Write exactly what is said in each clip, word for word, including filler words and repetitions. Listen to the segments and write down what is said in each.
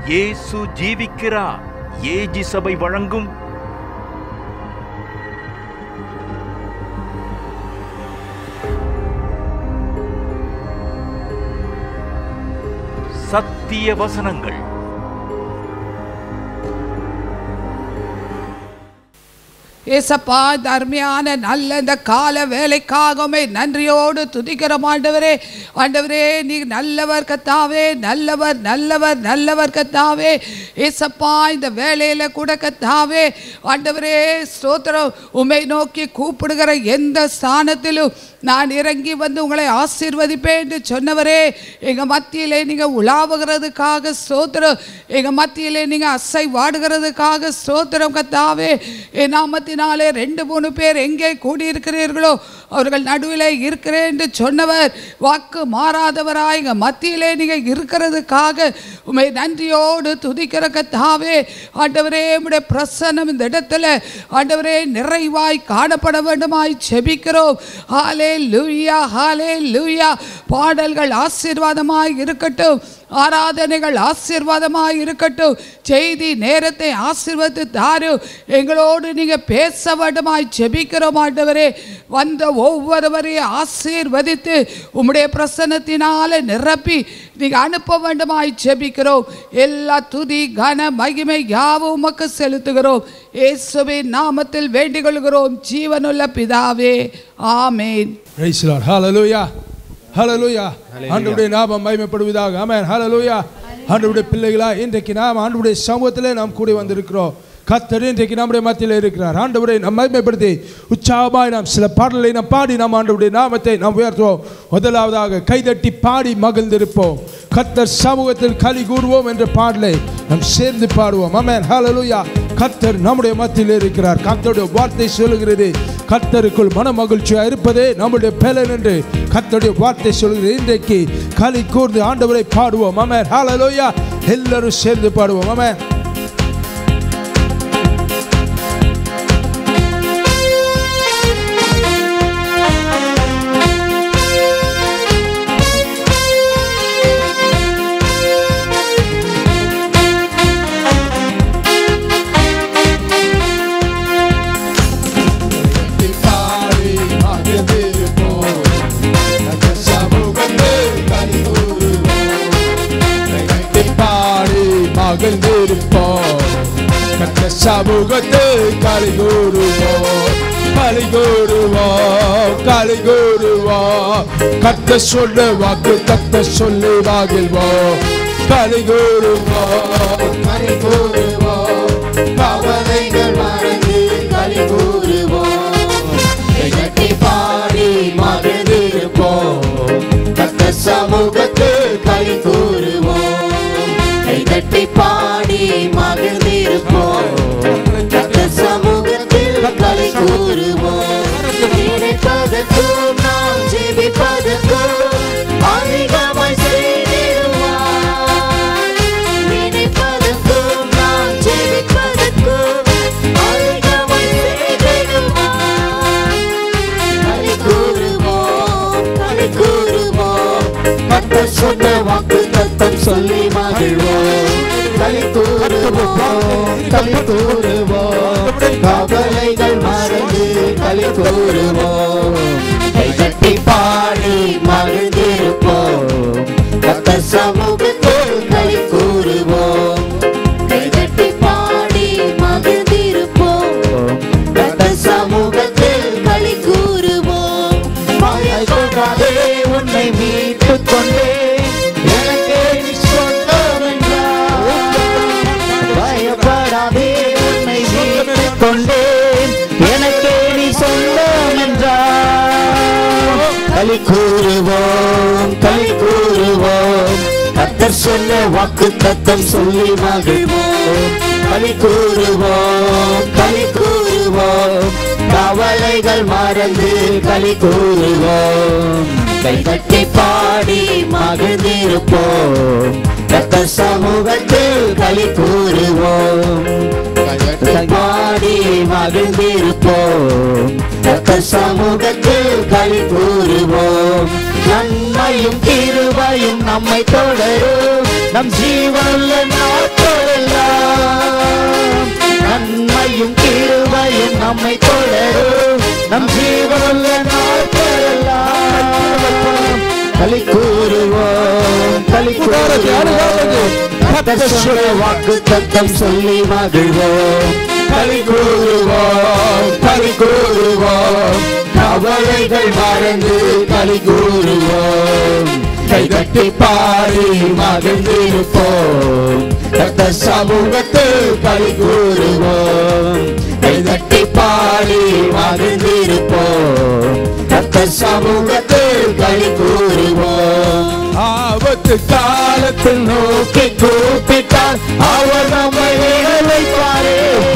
இயேசு ஜீவிக்கிறார். ஏஜி சபை வழங்கும் சத்திய வசனங்கள். ஏசப்பா, இந்த அருமையான நல்ல இந்த கால வேலைக்காகவே நன்றியோடு துதிக்கிறோம் ஆண்டவரே. ஆண்டவரே, நீ நல்லவர் கத்தாவே, நல்லவர் நல்லவர் நல்லவர் கத்தாவே. ஏசப்பா, இந்த வேலையில் கூட கத்தாவே ஆண்டவரே ஸ்தோத்திரம். உம்மை நோக்கி கூப்பிடுகிற எந்த ஸ்தானத்திலும் நான் இறங்கி வந்து உங்களை ஆசீர்வதிப்பேன் என்று சொன்னவரே, எங்கள் மத்தியிலே நீங்கள் உலாவுகிறதுக்காக ஸ்தோத்திரம். எங்கள் மத்தியிலே நீங்கள் அசை வாடுகிறதுக்காக ஸ்தோத்திரம் கத்தாவே. என் நாமத்தினாலே ரெண்டு மூணு பேர் எங்கே கூடியிருக்கிறீர்களோ அவர்கள் நடுவிலே இருக்கிறேன் என்று சொன்னவர், வாக்கு மாறாதவராய் எங்கள் மத்தியிலே நீங்கள் இருக்கிறதுக்காக உம்மை நன்றியோடு துதிக்கிற கத்தாவே. ஆண்டவரே, உம்முடைய பிரசன்னம் இந்த இடத்துல ஆண்டவரே நிறைவாய் காணப்பட வேண்டுமாய் செபிக்கிறோம். ஹல்லேலூயா, ஹல்லேலூயா. பாடல்கள் ஆசீர்வாதமாய் இருக்கட்டும், ஆராதனைகள் ஆசீர்வாதமாய் இருக்கட்டும். செய்தி நேரத்தை ஆசீர்வதித்து தாரும். எங்களோடு நீங்கள் பேச வேண்டுமாய் ஜெபிக்கிறோம் ஆண்டவரே. வந்த ஒவ்வொருவரையும் ஆசீர்வதித்து உம்முடைய பிரசன்னத்தினால நிரப்பி நீங்கள் அனுப்ப வேண்டுமாய் ஜெபிக்கிறோம். எல்லா துதி கன மகிமை யாவும் உமக்கு செலுத்துகிறோம். இயேசுவின் நாமத்தில் வேண்டிக் கொள்கிறோம் ஜீவனுள்ள பிதாவே, ஆமென். Praise the Lord. Hallelujah. ஹல்லேலூயா. ஆண்டவருடைய நாமம் மகிமைப்படுவதாக. ஆமென். ஹல்லேலூயா. ஆண்டவருடைய பிள்ளைகளா, இன்றைக்கு நாம் ஆண்டவருடைய சமூகத்திலே நாம் கூடி வந்திருக்கிறோம். கர்த்தர் இன்றைக்கு நம்முடைய மத்தியில் இருக்கிறார். ஆண்டவரை நாம் மகிமைப்படுத்தி உற்சாகமாய் நாம் சில பாடல்களை நாம் பாடி நாம் ஆண்டவருடைய நாமத்தை நாம் உயர்த்துவோம். முதலாவதாக கைதட்டி பாடி மகிழ்ந்திருப்போம். கர்த்தர் சமூகத்தில் களி கூறுவோம் என்ற பாடலை நாம் சேர்ந்து பாடுவோம். ஆமென். ஹல்லேலூயா. கர்த்தர் நம்முடைய மத்தியில் இருக்கிறார். கர்த்தருடைய வார்த்தை சொல்லுகிறது, கர்த்தருக்குள் மன மகிழ்ச்சியாக இருப்பதே நம்முடைய பலன் என்று கர்த்தருடைய வார்த்தை சொல்கிறது. இன்றைக்கு களி கூர்ந்து ஆண்டவரை பாடுவோம். ஆமென். ஹல்லேலூயா. எல்லாரும் சேர்ந்து பாடுவோம். ஆமென். சமூகத்தில் களி கூறுவோம், களி கூறுவோம், களி கூறுவோம். கர்த்தர் சொன்ன வாக்கு தத்த சொல்லி மகிழ்வோம். களி கூறுவோம், களி கூறுவோம். கவலைகள் மறந்து களி கூறுவோம். கட்டி பாடி மகிழ்ந்திருப்போம். கர்த்தர் சமூகத்தில் களி கூறுவோம். கட்டி பாடி மகிழ்ந்திருப்போம். கர்த்தர் சமூகத்தில் களி கூறுவோம். நினைப்பதற்கும் நாம் ஜெபிப்பதற்கும் அதிகமாய் செய்திடுவார். நினைப்பதற்கும் நாம் ஜெபிப்பதற்கும் அதிகமாய் செய்திடுவார். களி கூறுவோம், களி கூறுவோம். கர்த்தர் சொன்ன வாக்கு தத்தம் சொல்லி மகிழ்வோம். களி கூறுவோம், களி கூறுவோம். கவலைகள் மறந்து களி கூறுவோம். கைதட்டி பாடி மகிழ்ந்திருப்போம். கர்த்தர் சமூகத்தில் களி கூறுவோம். கைதட்டி பாடி மகிழ்ந்திருப்போம். கர்த்தர் சமூகத்தில் களி கூறுவோம். பயப்படாதே, உன்னை மீட்டுக் கொண்டே எனக்கே நீ சொந்தம் என்றார். பயப்படாதே, உன்னை மீட்டுக் கொண்டேன் எனக்கே நீ சொந்தம் என்றார். களி கூறுவோம், களி கூறுவோம். கர்த்தர் சொன்ன வாக்கு தத்தம் சொல்லி மகிழ்வோம். களி கூறுவோம், களி கூறுவோம். கவலைகள் மறந்து களி கூறுவோம். கைதட்டி பாடி மகிழ்ந்திருப்போம். கர்த்தர் சமூகத்தில் களி கூறுவோம். பாடி மகிழ்ந்திருப்போம். கர்த்தர் சமூகத்தில் களி கூறுவோம். நன்மையும் கிருபையும் நம்மை தொடரும். நம் ஜீவனுள்ள நாட்கள் நாட்களெல்லாம் நன்மையும் கிருபையும் நம்மை தொடரும். நம் ஜீவனுள்ள நாட்களெல்லாம் களி கூறுவோம், களி கூறுவோம். வாக்கு தத்தம் சொல்லி மகிழ்வோம், களி கூறுவோம், களி கூறுவோம். கவலைகள் மறந்து களி கூறுவோம், கைதட்டி பாடி மகிழ்ந்திருப்போம். கத்த சமூகத்தில் களி கூறுவோம், கைதட்டி பாடி மகிழ்ந்திருப்போம். கத்த சமூகத்தில் களி கூறுவோம். ஆபத்து காலத்தில் நோக்கி கூப்பிட்டால் அவர் நம்மை விடுவிப்பாரே.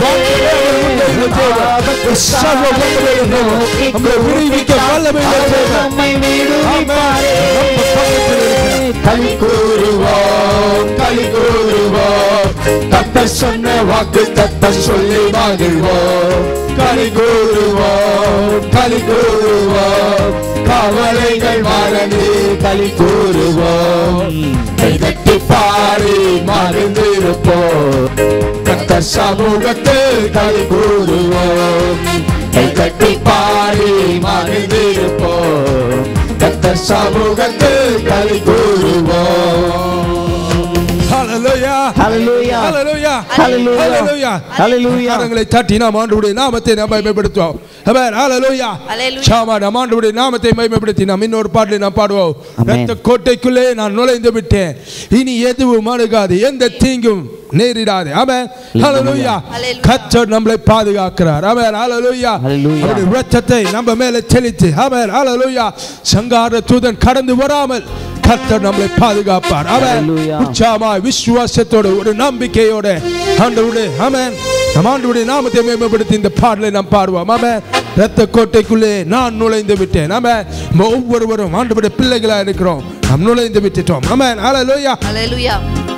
ஆபத்து சமூகத்தில் நோக்கி கூப்பிட்டால் அவர் நம்மை விடுவிப்பாரே. களி கூறுவோம், களி கூறுவோம். கர்த்தர் சொன்ன வாக்கு தத்தம் சொல்லி மகிழ்வோம், களி கூறுவோம், களி கூறுவோம். கவலைகள் மறந்து களி கூறுவோம், கைதட்டி பாடி மகிழ்ந்திருப்போம். கர்த்தர் சமூகத்தில் களி கூறுவோம், கைதட்டி பாடி மகிழ்ந்திருப்போம். கர்த்தர் சமூகத்தில் களி கூறுவோம். Hallelujah. Hallelujah. Hallelujah. Hallelujah. Hallelujah. Hallelujah. கரங்களை தட்டி நாம் ஆண்டவருடைய நாமத்தை நாம் மகிமைப்படுத்துவோம். ஆமென். Hallelujah. சாமா நாம் ஆண்டவருடைய நாமத்தை மகிமைப்படுத்தி நாம் இன்னொரு பாடலை நாம் பாடுவோம். இரத்த கோட்டைக்குள்ளே நான் நுழைந்து விட்டேன், இனி எதுவும் அணுகாது, எந்த தீங்கும் நேரிடாது. ஆமென். Hallelujah. கர்த்தர் நம்மை பாதுகாக்கிறார். ஆமென். Hallelujah. அவருடைய இரத்தத்தை நம்ம மேலே தெளித்து, ஆமென். Hallelujah. சங்கார தூதன் கடந்து வராமல் கர்த்தர் நம்மை பாதுகாப்பார். ஆமென். உற்சாகமாய் விசுவாசத்தோடு ஒரு நம்பிக்கையோட ஆண்டவருடைய ஆமென் நம் ஆண்டவருடைய நாமத்தை மேம்படுத்தி இந்த பாடலை நாம் பாடுவோம். ஆமென். இரத்த கோட்டைக்குள்ளே நான் நுழைந்து விட்டேன். ஆமென். ஒவ்வொருவரும் ஆண்டவருடைய பிள்ளைகளா இருக்கிறோம், நாம் நுழைந்து விட்டுட்டோம். ஆமென். ஹல்லேலூயா. ஹல்லேலூயா.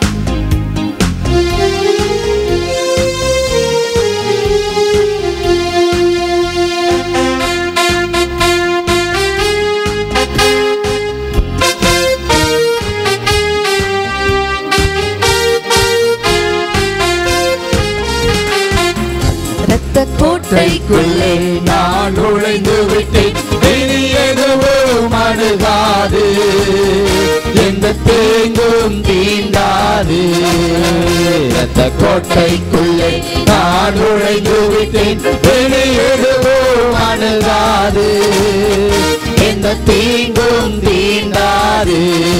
கோட்டைக்குள்ளே நான் நுழைந்து விட்டேன், இனி எதுவும் அணுகாது, எந்த தேங்கும் தீண்டாது. இரத்த கோட்டைக்குள்ளே நான் நுழைந்து விட்டேன், இனி எதுவும் அணுகாது, எந்த தீங்கும் தீண்டாது.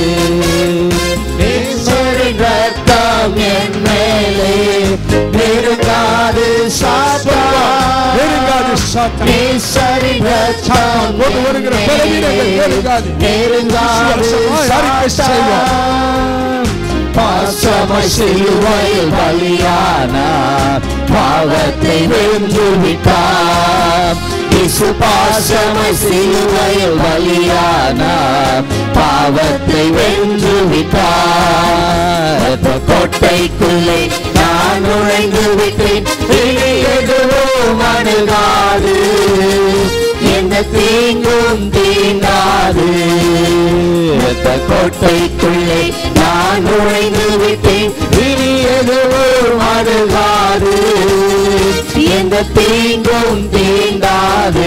ரத்தம் என் மேலே நெருங்காது சாத்தான், நெருங்காது சாத்தான். நேசரின் ரத்தம் ஒருவருங்கிற பலவீனங்கள் நெருங்காது, நெருங்காது சாத்தான். பாசமாய் சிலுவையில் பலியானார், பாவத்தை வென்று விட்டார். இயேசு பாசமாய் சிலுவையில் பலியானார், பாவத்தை வென்று விட்டார். கோட்டைக்குள்ளே நான் நுழைந்து விட்டேன், இனி எதுவும் அணுகாது, எந்த தீங்கும் தீண்டாது. கோட்டைக்குள்ளே நான் நுழைந்து விட்டேன், இனி எதுவும் அணுகாது, எந்த தீங்கும் தீண்டாது.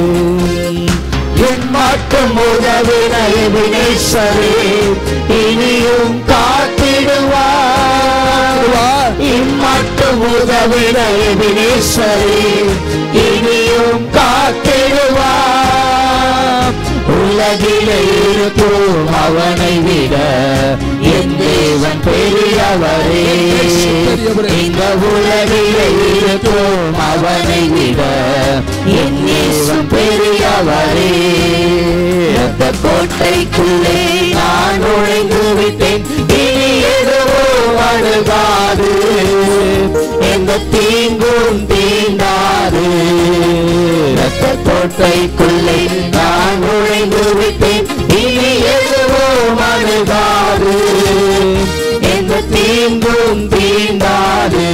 என் மட்டும் உதவின எபினேசரே இனியும் காத்திடுவார். இம்மட்டும் உதவின எபினேசரே இனியும் காத்திடுவார். உலகிலே இருக்கும் அவனை விட என் தேவன் பெரியவரே. இந்த உலகிலே இருக்கும் அவனை விட என் தேவன் பெரியவரே. அந்த கோட்டைக்குள்ளே நான் நுழைந்து விட்டேன், இனி எதுவும் அணுகாது, எந்த தீங்கும் தீண்டாது. அந்த கோட்டைக்குள்ளே நான் நுழைந்து விட்டேன், இனி எதுவும் அணுகாது, எந்த தீங்கும் தீண்டாது.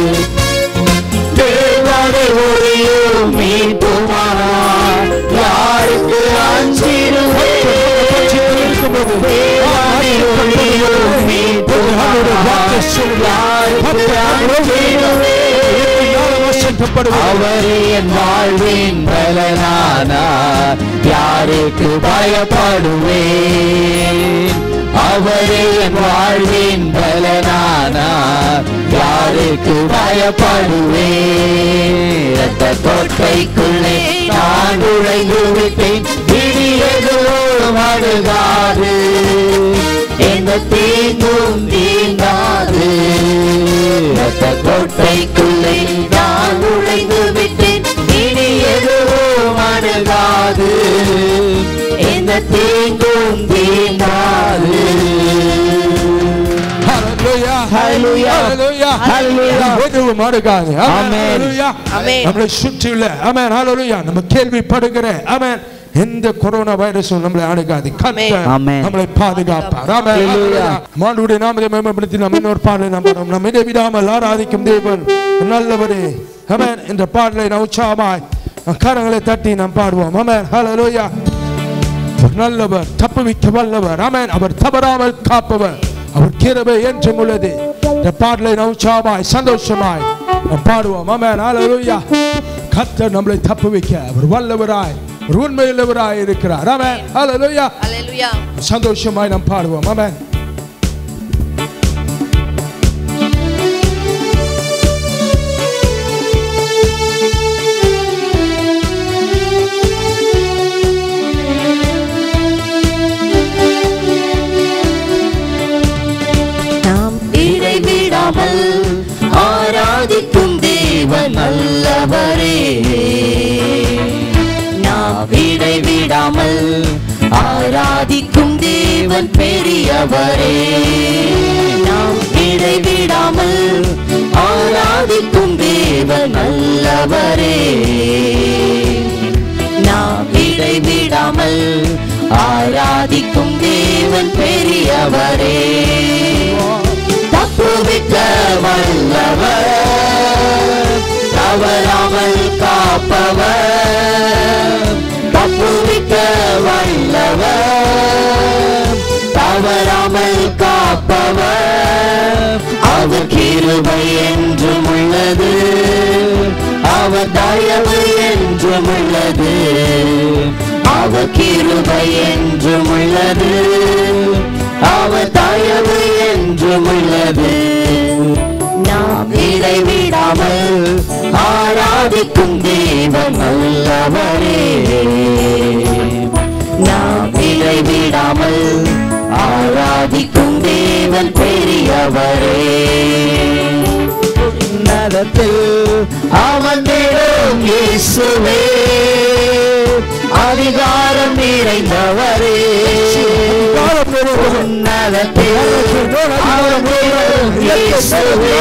தேவனை ஒளியும் மீட்புமானார், யாருக்கு அஞ்சிடுவேன். தேவனை ஒளியும் மீட்புமானார், ஆண்டவருடைய வார்த்தை அவரே என் வாழ்வின் பலனானார், யாருக்கு பயப்படுவேன்? அவரே என் வாழ்வின் பலனானார், யாருக்கு பயப்படுவேன்? ரத்த கோட்டைக்குள்ளே நான் நுழைந்து விட்டேன், இனி எதுவும் அணுகாது, எந்த தீங்கும் தீண்டாது. ரத்த கோட்டைக்குள்ளே நான் நுழைந்து விட்டேன், இனி எதுவும் அணுகாது, எந்த தீங்கும் தீண்டாது. நம்மளை சுற்றியுள்ள ஆமென் ஹல்லேலூயா நம்ம கேள்விப்படுகிற ஆமென் எந்த கொரோனா வைரஸும் நம்மளை அணுகாது. கர்த்தர் நம்மளை பாதுகாப்பார். ஆமென் ஹல்லேலூயா. ஆண்டவருடைய நாமத்தை மகிமைப்படுத்தி நாம் இன்னொரு பாடலை நாம் பாடுவோம். நாம் இடைவிடாமல் ஆராதிக்கும் தேவன் நல்லவரே. ஆமென். இந்த பாடலை நாம் உற்சாகமாய் கரங்களை தட்டி நாம் பாடுவோம். ஆமென் ஹல்லேலூயா. நல்லவர், தப்புவிக்க வல்லவர். ஆமென். அவர் தவறாமல் காப்பவர், அவர் கிருபை என்றும் உள்ளது. இந்த பாடலை நாம் உற்சாகமாய் சந்தோஷமாய் நாம் பாடுவோம். ஆமென் ஹல்லேலூயா. கர்த்தர் நம்மளை தப்புவிக்க அவர் வல்லவராய் உண்மையுள்ளவராய் இருக்கிறார். ஆமென் ஹல்லேலூயா. ஹல்லேலூயா. சந்தோஷமாய் நாம் பாடுவோம். ஆமென். நாம் இடைவிடாமல் ஆராதிக்கும் தேவன் நல்லவரே. நாம் இடைவிடாமல் ஆராதிக்கும் தேவன் பெரியவரே. நாம் இடைவிடாமல் ஆராதிக்கும் தேவன் நல்லவரே. நாம் இடைவிடாமல் ஆராதிக்கும் தேவன் பெரியவரே. தப்புவிக்க வல்லவர், தவறாமல் காப்பவர். தப்புவிக்க வல்லவர், தவறாமல் காப்பவர். அவர் கிருபை என்றும் உள்ளது, அவர் தயவு என்றும் உள்ளது. அவர் கிருபை என்றும் உள்ளது, அவர் தயவு என்றும் உள்ளது. நாம் இடைவிடாமல் ஆராதிக்கும் தேவன் நல்லவரே. நாம் இடைவிடாமல் ஆராதிக்கும் தேவன் பெரியவரே. நரத்தில் அமர்ந்திடும் இயேசுவே, அதிகாரம் நிறைந்தவரே. உன்னதத்தில் அமர்ந்திடும் இயேசுவே,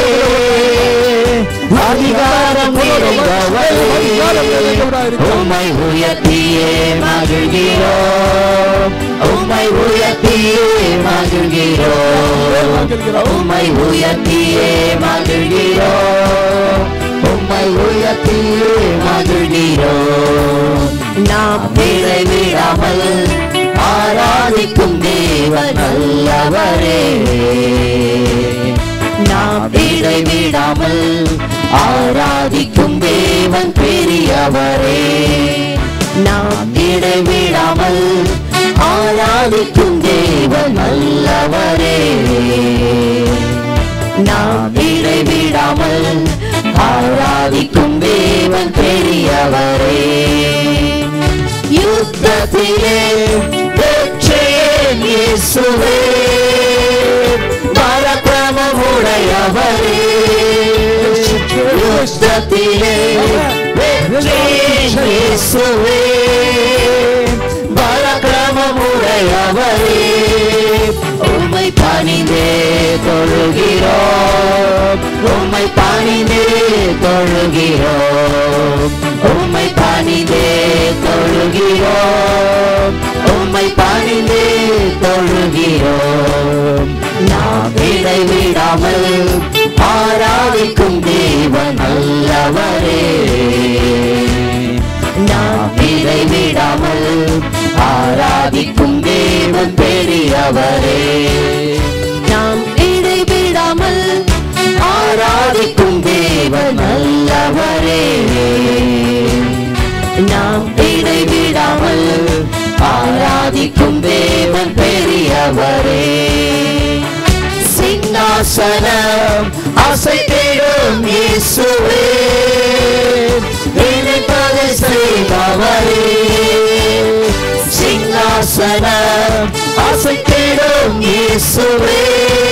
அதிகாரம் நிறைந்தவரே. உம்மை உயர்த்தியே மகிழ்கிறோம், உம்மை உயர்த்தியே மகிழ்கிறோம், உம்மை உயர்த்தியே மகிழ்கிறோம், உம்மை உயர்த்தியே மகிழ்கிறோம். நாம் இடைவிடாமல் ஆராதிக்கும் தேவன் நல்லவரே. நாம் இடைவிடாமல் ஆராதிக்கும் தேவன் பெரியவரே. நாம் இடைவிடாமல் ஆராதிக்கும் தேவன் நல்லவரே. நாம் இடைவிடாமல் ஆராதிக்கும் தேவன் பெரியவரே. யுத்தத்திலே வெற்றியேன் இயேசுவே, பராக்கிரமமுடையவரே. யுத்தத்திலே வெற்றியேன் இயேசுவே, பராக்கிரமமுடையவரே. உம்மை பணிந்தே தொழுகிறோம், உம்மை பணிந்தே தொழுகிறோம், உம்மை பணிந்தே தொழுகிறோம், உம்மை பணிந்தே தொழுகிறோம். நாம் இடைவிடாமல் ஆராதிக்கும் தேவன் நல்லவரே. நாம் இடைவிடாமல் ஆராதிக்கும் தேவன் பெரியவரே. நாம் இடைவிடாமல் இடைவிடாமல் ஆராதிக்கும் தேவன் பெரியவரே. சிங்காசனம் அசைத்திடும் இயேசுவே, நினைப்பதை செய்பவரே. சிங்காசனம் அசைத்திடும் இயேசுவே,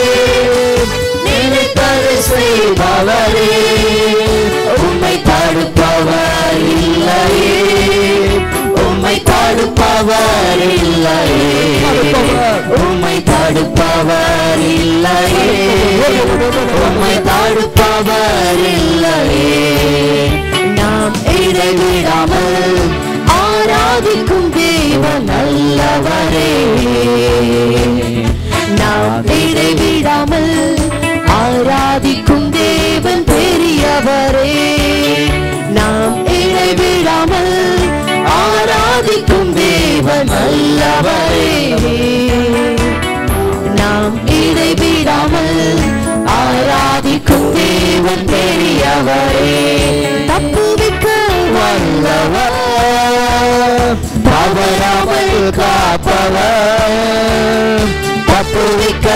நினைப்பதை செய்பவரே. உம்மை தடுப்பவர் இல்லையே, உம்மை தடுப்பவர் இல்லையே, உம்மை தடுப்பவர் இல்லையே, உம்மை தடுப்பவர் இல்லையே. நாம் இடைவிடாமல் ஆராதிக்கும் தேவன் நல்லவரே. நாம் இடைவிடாமல் ஆராதிக்கும் தேவன் பெரியவரே. நாம் இடைவிடாமல் ஆராதிக்கும் தேவன் நல்லவரே. நாம் இடைவிடாமல் ஆராதிக்கும் தேவன் பெரியவரே. தப்புவிக்க வல்லவர், தவறாமல் காப்பவர். தப்புவிக்க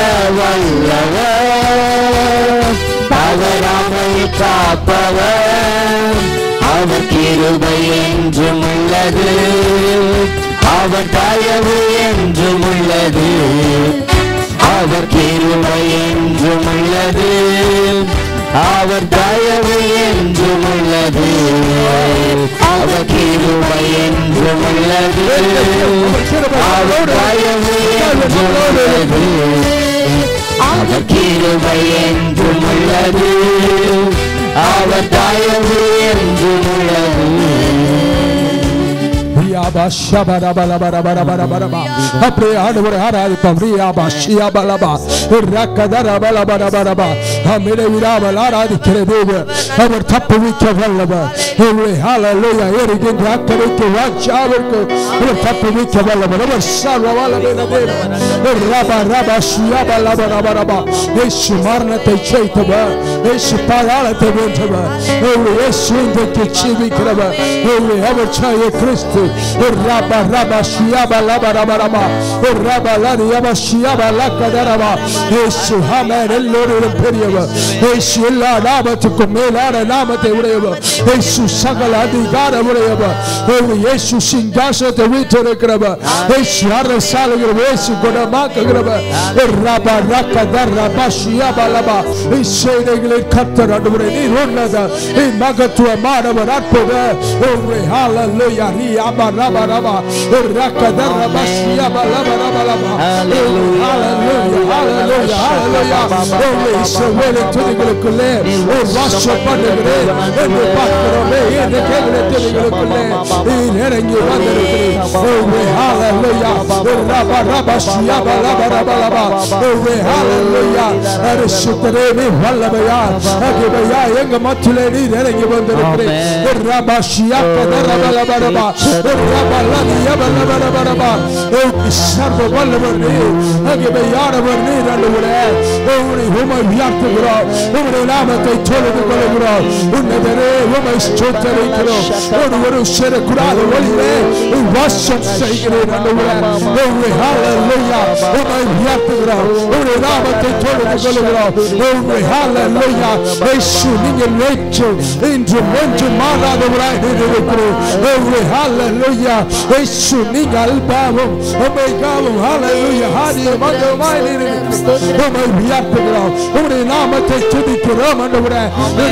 வல்லவர், தவறாமல் காப்பவர். அவர் கிருபை என்றும் உள்ளது, அவர் தயவு என்றும் உள்ளது. அவர் கிருபை என்றும் உள்ளது, அவர் தயவு என்றும் உள்ளது. அவர் கிருபை என்றும் உள்ளது, அவர் தயவு என்றும் உள்ளது. அவர் கிருபை என்றும் உள்ளது, அவர் தயவு என்றும் உள்ளது. அப்படியே ஆண்டவரை ஆராதிப்போம். விடாமல் ஆராதிக்கிற தேவன் அவர் தப்புவிக்க வல்லவர். எரிகின்ற அக்கறைக்கு வாஞ்சாவிற்கு அவர் தப்புவிக்க வல்லவர். அவர் சர்வ வல்லமையுள்ள தேவன். இயேசு மரணத்தை ஜெயித்தவர், இயேசு பாதாளத்தை வென்றவர், இயேசு இன்றைக்கு ஜீவிக்கிறவர். அவர் ஜெய கிறிஸ்து. Rabba Rabba Shiaba Laba Rabba Rabba Rabba Lani Yaba Shiaba Laka Daraba. Yesu Amen. Elohim பெரியவர். இயேசு எல்லா நாமத்துக்கும் மேலான நாமத்தை உடையவர். இயேசு சகல அதிகார உடையவர். இயேசு சிங்காசனத்தை வீற்றிருக்கிறவர். இயேசு அரசாளுகிறவர். இயேசு குணமாக்குகிறவர். Rabba Raka Daraba Shiaba Laba. இசைகளின் கர்த்தர் ஆண்டவரே, நீர் உன்னதர், நீர் மகத்துவமானவர், அற்புதர். Hallelujah. Rabba Rabba Rabba Rakada Rabba Shiaba Rabba Rabba Rabba. Hallelujah, hallelujah, hallelujah. Only Israel துதிகளுக்குள்ளே ஒரு வாசம் பண்ணுகிறேன் என்று பார்க்கிறோமே. இந்த கேட்கிற துதிகளுக்குள்ளே நீர் இறங்கி வந்திருக்கிறீர். Hallelujah. Rabba Rabba Shiaba Rabba Rabba Rabba. Hallelujah. அரிசுத்தரே நீர் வல்லமையார், அகிமையா எங்க மத்தியிலே நீர் இறங்கி வந்திருக்கிறீர். Rabba Shiaba Rabba Rabba Rabba. சர்வ வல்லவர் நீர், அகிமையானவர் நீர். ஆண்டவரே, உம்மை உம்மை உயர்த்துகிறோம், உம்முடைய நாமத்தை தொழுது கொள்கிறோம். உன்னதரே உம்மை ஸ்தோத்திரிக்கிறோம். ஒரு ஒரு சேரக்கூடாத ஒளியிலே வாசம் செய்கிறேன். ஆண்டவரே, உம்மை ஹல்லேலூயா உம்மை உயர்த்துகிறோம், உம்முடைய நாமத்தை தொழுது கொள்கிறோம். உம்மை ஹல்லேலூயா. இயேசு நீங்கள் நேற்று இன்றும் என்றும் மாறாதவராய் இருக்கிறீர். உம்மை ஹல்லேலூயா. இயேசு நீங்கள் அல்பாவும் ஒமேகாவும். ஹல்லேலூயா. ஆதியும் அந்தமுமாய் இருக்கிறீர். உம்மை உயர்த்துகிறோம், உம்முடைய நாமத்தை துதிக்கிறோம். ஆண்டவரே,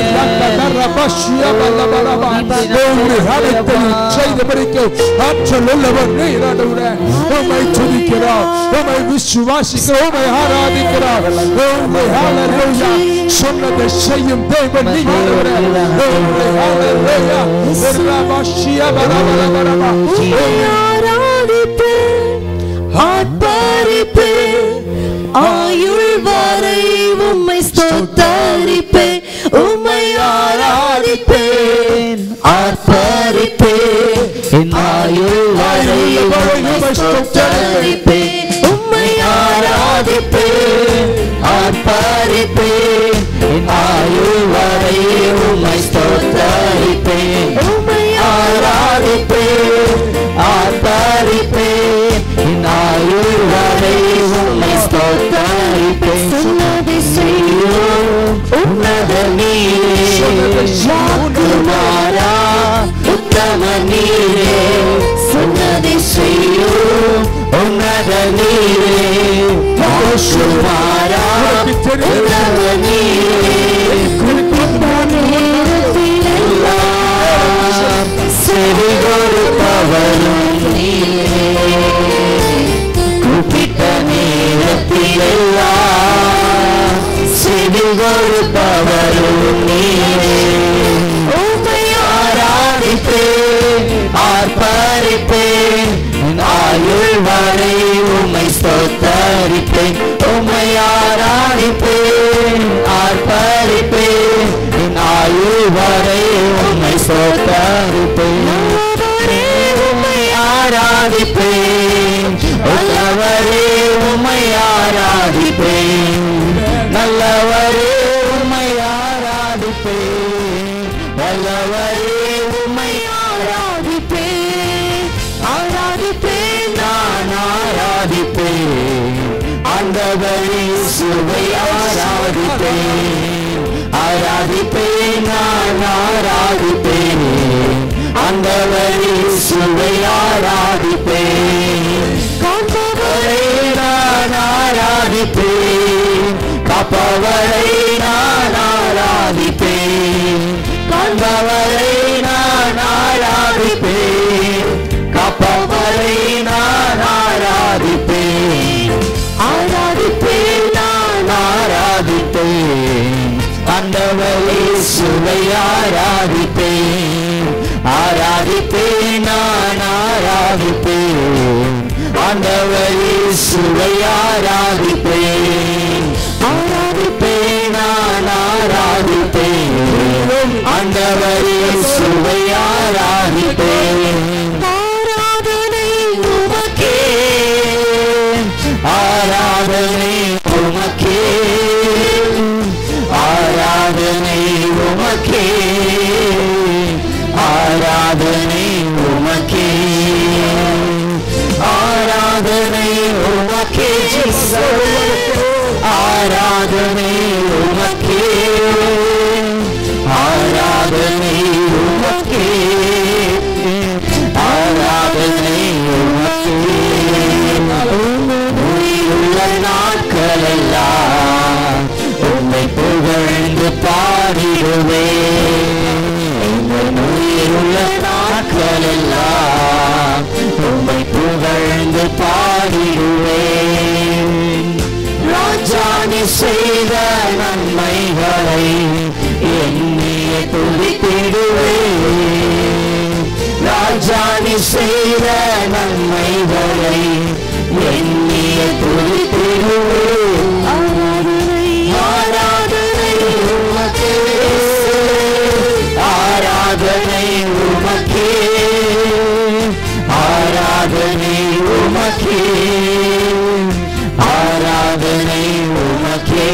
செய்தபடிக்கு ஆற்றல் உள்ளவர் நீர். ஆண்டவரே, உம்மை துதிக்கிறோம், உம்மை விசுவாசிக்கிறோம், உம்மை ஆராதிக்கிறோம். உம்மை ஹல்லேலூயா. சொன்னதை செய்யும் தேவன் நீர். ஆண்டவரே, உம்மை ஹல்லேலூயா. ஆயுள் வரை உம்மை ஸ்தோத்தரிப்பேன், உம்மை ஆராதிப்பேன், ஆர்ப்பரிப்பேன். என் ஆயுள் வரை உம்மை ஸ்தோத்தரிப்பேன், உம்மை ஆராதிப்பேன், ஆர்ப்பரிப்பேன். என் ஆயுள் வரை உம்மை ஸ்தோத்தரிப்பேன், உம்மை ஆராதிப்பேன். ஆராதிப்பேன் ஆர்ப்பரிப்பேன் என் ஆயுள் வரை உம்மை ஸ்தோத்தரிப்பேன் சொன்னதை செய்யும் உன்னத நீரே வாக்குமாரா உத்தம நீரே சொன்னதை செய்யும் உன்னத நீரே வாக்குமாரா உத்தம நீரே குறிப்பிட்ட நேரத்திலெல்லாம் செவி கொடுப்பவரும் நீரே குறிப்பிட்ட நேரத்திலெல்லாம் செவி கொடுப்பவரும் நீரே உம்மை ஆராதிப்பேன் ஆர்ப்பரிப்பேன் ஆயுள் வரை உம்மை ஸ்தோத்தரிப்பேன் உம்மை ஆராதிப்பேன் ஆர்ப்பரிப்பேன் ஆயுள் வரை உம்மை ஸ்தோத்தரிப்பேன் உம்மை ஆராதிப்பேன் நல்லவரே உம்மை ஆராதிப்பேன் நல்லவரே உம்மை ஆராதிப்பேன் நல்லவரே உம்மை ஆராதிப்பேன் ஆராதிப்பேன் நான் ஆராதிப்பேன் ஆண்டவரே சுவை ஆராதிப்பேன் ஆராதிப்பேன் நான் ஆராதிப்பேன் ஆண்டவரே சுவை ஆராதிப்பேன் காப்பவரை நான் ஆராதிப்பேன் காப்பவரை நான் ஆராதிப்பேன் காண்பவரை நான் ஆராதிப்பேன் காப்பவரை நான் ஆராதிப்பேன் ஆராதிப்பேன் நான் ஆராதிப்பேன் ஆண்டவரே சுவை ஆராதிப்பேன் ஆராதிப்பேன் நான் ஆராதிப்பேன் ஆண்டவரே சுவை ஆராதிப்பேன் ஆராதிப்பேன் நான் ஆராதிப்பேன் ஆண்டவரே சுவை ஆராதிப்பேன் ஆராதனை உமக்கே ஆராதனை உமக்கே ஆராதனை உமக்கே ஆராதனை உமக்கே ஆராதனை உமக்கே ஆராதனை உமக்கே ஆராதனை உமக்கே ஆராதனை உமக்கே உயிருள்ள நாட்களெல்லாம் உம்மை புகழ்ந்து பாடிடுவேன் உயிருள்ள நாட்களெல்லாம் உம்மை புகழ்ந்து பாடிடுவேன் ராஜானி செய்த நன்மைகளை எண்ணிய துதித்திடுவேன் ராஜானி செய்த நன்மைகளை எண்ணிய துதித்திடுவேன் ஆராதனை உமக்கே ஆராதனை உமக்கே ஆராதனை உமக்கே ஆராதனை உமக்கே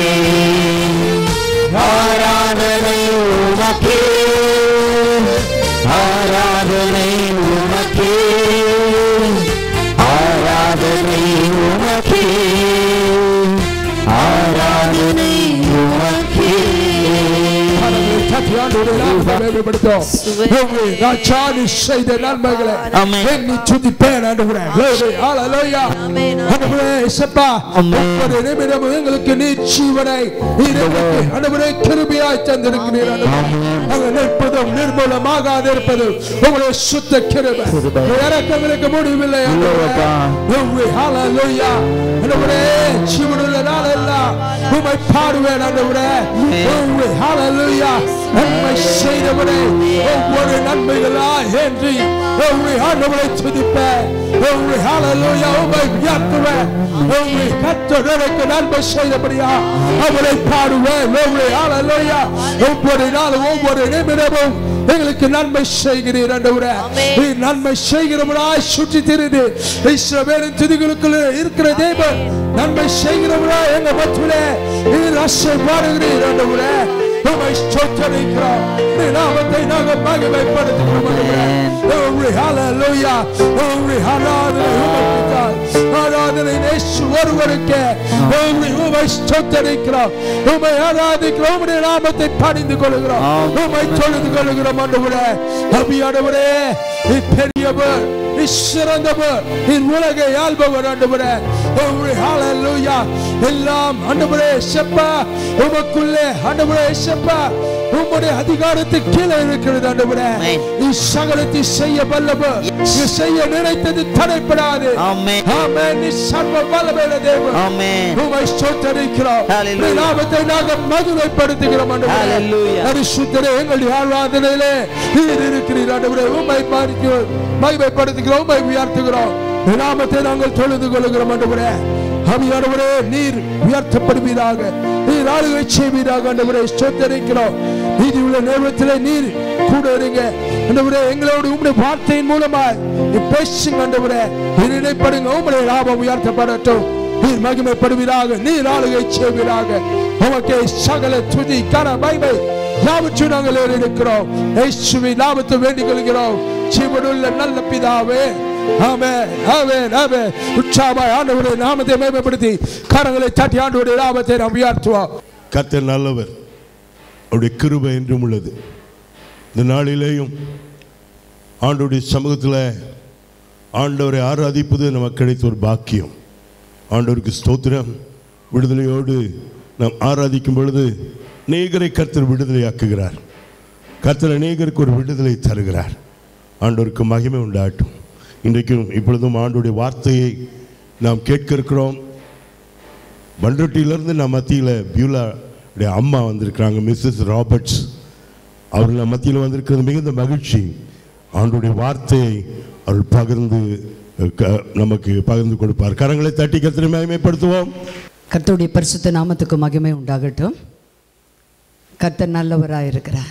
ஆராதனை உமக்கே ஆராதனை உமக்கே ஆராதனை உமக்கே ஆராதனை உமக்கே ராஜானி செய்த நன்மைகளை எண்ணி துதிப்பேன் ஆண்டவரே. ஹல்லேலூயா. ஆண்டவரே இயேசுப்பா, ஒவ்வொரு நிமிடமும் எங்களுக்கு நீ ஜீவனை ஆண்டவரே கிருபையாய் தந்திருக்கிறீர். நாங்கள் நிற்பதும் நிர்மூலமாகாத இருப்பதும் உங்களுடைய சுத்த கிருபை. இறக்கம் இருக்க முடியவில்லை ஆண்டவரே. ஹல்லேலூயா. ஆண்டவரே ஜீவனுள்ள நாளெல்லாம் உம்மை பாடுவேன் ஆண்டவரே. ஹல்லேலூயா. நன்மை செய்தவரே ஒவ்வொரு நன்மைகளாய் என்று ஆண்டவரை துதிப்பேன். ஹல்லேலூயா. உம்மை உயர்த்துவேன். கர்த்தருக்கு நன்மை செய்தபடியா அவரை பாடுவேன். ஹல்லேலூயா. ஒவ்வொரு நாளும் ஒவ்வொரு நிமிடமும் எங்களுக்கு நன்மை செய்கிறீர் ஆண்டவரே. நீ நன்மை செய்கிறவராய் சுற்றி திரிந்து இஸ்ரவேலின் துதிகளுக்குள் இருக்கிற தேவன் நன்மை செய்கிறவராய் எங்க மத்தியிலே நீர் ஆசீர்வதிக்கிறீர் ஆண்டவரே. உம்மை ஸ்தோத்திரிக்கிறோம். உம்முடைய நாமத்தை நாங்கள் மகிமைப்படுத்துகிறோம் ஆண்டவரே. Glory, hallelujah. Glory, ஆராதனை உமக்கு தான். ஆராதனை இயேசு ஒருவருக்கே. Glory, உம்மை ஸ்தோத்திரிக்கிறோம். உம்மை ஆராதிக்கிறோம். உம்முடைய நாமத்தை பணிந்து கொள்கிறோம். உம்மை தொழுது கொள்கிறோம் ஆண்டவரே. ஆவியானவரே, நீர் பெரியவர், நீர் சிறந்தவர், நீர் உலகை ஆள்பவர் ஆண்டவரே. Glory, hallelujah. எல்லாம் ஆண்டவரே செப்பா உமக்குள்ளே ஆண்டவரே செப்பா உம்முடைய அதிகாரத்துக்கு கீழே இருக்கிறது ஆண்டவரே. நீ சகலத்தை செய்ய வல்லவர். நீ செய்ய நினைத்தது தடைப்படாது. ஆமென். ஆமென். நீ சர்வ வல்லமையுள்ள தேவன். ஆமென். உம்மை ஸ்தோத்திரிக்கிறோம். உம்முடைய நாமத்தை நாங்கள் மகிமைப்படுத்துகிறோம் ஆண்டவரே. ஹalleluya. பரிசுத்தரே, எங்களுடைய ஆராதனையிலே நீர் இருக்கிறீர் ஆண்டவரே. உம்மை பாடிக்கிறோம், மகிமைப்படுத்துகிறோம், உம்மை உயர்த்துகிறோம். உம்முடைய நாமத்தை நாங்கள் தொழுது கொள்கிறோம் ஆண்டவரே. ஆவியானவரே, நீர் உயர்த்தப்படுவீராக, நீர் ஆளுகை செய்வீராக ஆண்டவரே. ஸ்தோத்திரிக்கிறோம். நீதி உள்ள நேரத்திலே நீர் கூட இருங்க ஆண்டவரே. எங்களோடு உம்முடைய வார்த்தையின் மூலமாய் நீ பேசுங்க ஆண்டவரே. நீர் நினைப்படுங்க. உம்முடைய நாமம் உயர்த்தப்படட்டும். நீர் மகிமைப்படுவீராக, நீர் ஆளுகை செய்வீராக. உமக்கே சகல துதி கன மகிமை யாவற்றையும் நாங்கள் ஏறெடுக்கிறோம். இயேசுவின் நாமத்தை வேண்டிக் கொள்கிறோம் ஜீவனுள்ள நல்ல பிதாவே. ஆமென், ஆமென், ஆமென். உற்சாகமாய் ஆண்டவருடைய நாமத்தை மகிமைப்படுத்தி கரங்களை தட்டி ஆண்டவருடைய நாமத்தை நாம் உயர்த்துவோம். கர்த்தர் நல்லவர், அவருடைய கிருபை என்றும் உள்ளது. இந்த நாளிலேயும் ஆண்டவருடைய சமூகத்தில் ஆண்டவரை ஆராதிப்பது நமக்கு கிடைத்த ஒரு பாக்கியம். ஆண்டவருக்கு ஸ்தோத்திரம். விடுதலையோடு நாம் ஆராதிக்கும் பொழுது அநேகரை கர்த்தர் விடுதலையாக்குகிறார். கர்த்தர் அநேகருக்கு ஒரு விடுதலை தருகிறார். ஆண்டவருக்கு மகிமை உண்டாட்டும். இன்றைக்கும் இப்பொழுதும் ஆண்டவருடைய வார்த்தையை நாம் கேட்க இருக்கிறோம். பண்ருட்டியிலிருந்து நம்ம மத்தியில் பியூலாவுடைய அம்மா வந்திருக்கிறாங்க, மிஸ்ஸஸ் ராபர்ட்ஸ். அவர்கள் நம்ம மத்தியில் வந்திருக்கிறது மிகுந்த மகிழ்ச்சி. ஆண்டவருடைய வார்த்தையை அவர்கள் பகிர்ந்து நமக்கு பகிர்ந்து கொடுப்பார். கரங்களை தட்டி கர்த்தரை மகிமைப்படுத்துவோம். கர்த்தருடைய பரிசுத்த நாமத்துக்கு மகிமை உண்டாகட்டும். கர்த்தர் நல்லவராக இருக்கிறார்.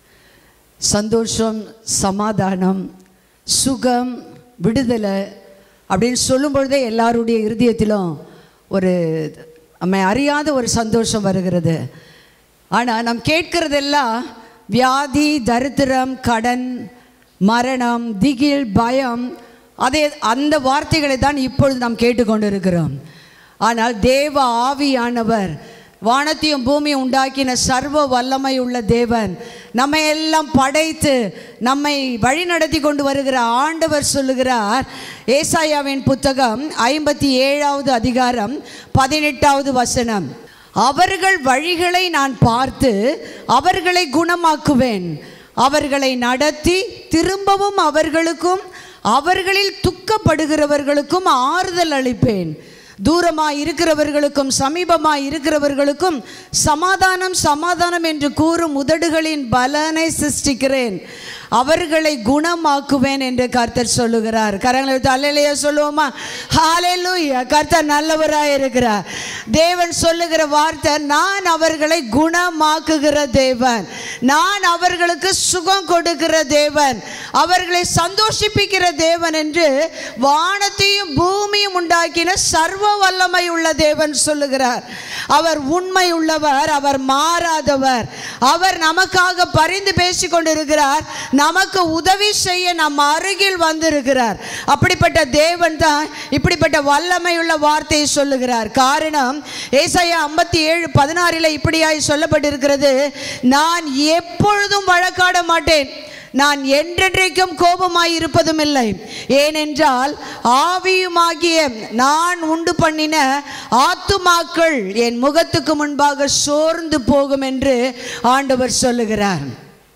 சந்தோஷம், சமாதானம், சுகம், விடுதலை அப்படின்னு சொல்லும் பொழுதே எல்லாருடைய இருதயத்திலும் ஒரு நம்மை அறியாத ஒரு சந்தோஷம் வருகிறது. ஆனால் நாம் கேட்கிறதெல்லாம் வியாதி, தரித்திரம், கடன், மரணம், திகில், பயம், அதே அந்த வார்த்தைகளை தான் இப்பொழுது நாம் கேட்டுக்கொண்டு இருக்கிறோம். ஆனால் தேவ ஆவியானவர், வானத்தையும் பூமியை உண்டாக்கின சர்வ வல்லமை உள்ள தேவன், நம்மை எல்லாம் படைத்து நம்மை வழி நடத்தி கொண்டு வருகிற ஆண்டவர் சொல்லுகிறார். ஏசாயாவின் புத்தகம் ஐம்பத்தி ஏழாவது அதிகாரம் பதினெட்டாவது வசனம், அவர்கள் வழிகளை நான் பார்த்து அவர்களை குணமாக்குவேன், அவர்களை நடத்தி திரும்பவும் அவர்களுக்கும் அவர்களில் துக்கப்படுகிறவர்களுக்கும் ஆறுதல் அளிப்பேன், தூரமாய் இருக்கிறவர்களுக்கும் சமீபமாய் இருக்கிறவர்களுக்கும் சமாதானம் சமாதானம் என்று கூறும் உதடுகளின் பலனை சிருஷ்டிக்கிறேன், அவர்களை குணமாக்குவேன் என்று கர்த்தர் சொல்லுகிறார். கரங்களை விட்டு அல்லேலூயா சொல்லுவோமா? ஹalleluya. கர்த்தர் நல்லவராய் இருக்கிறார். தேவன் சொல்லுகிற வார்த்தை, நான் அவர்களை குணமாக்குகிற தேவன், நான் அவர்களுக்கு சுகம் கொடுக்கிற தேவன், அவர்களை சந்தோஷிப்பிக்கிற தேவன் என்று வானத்தையும் பூமியும் உண்டாக்கின சர்வ வல்லமை உள்ள தேவன் சொல்லுகிறார். அவர் உண்மை உள்ளவர், அவர் மாறாதவர், அவர் நமக்காக பரிந்து பேசிக் கொண்டிருக்கிறார், நமக்கு உதவி செய்ய நம் அருகில் வந்திருக்கிறார். அப்படிப்பட்ட தேவன் தான் இப்படிப்பட்ட வல்லமை உள்ள வார்த்தையை சொல்லுகிறார். காரணம், ஏசாயா ஐம்பத்தி ஏழு பதினாறில் இப்படியாய் சொல்லப்பட்டிருக்கிறது, நான் எப்பொழுதும் வழக்காட மாட்டேன், நான் என்றென்றைக்கும் கோபமாய் இருப்பதும் இல்லை, ஏனென்றால் ஆவியுமாகிய நான் உண்டு பண்ணின ஆத்துமாக்கள் என் முகத்துக்கு முன்பாக சோர்ந்து போகும் என்று ஆண்டவர் சொல்லுகிறார்.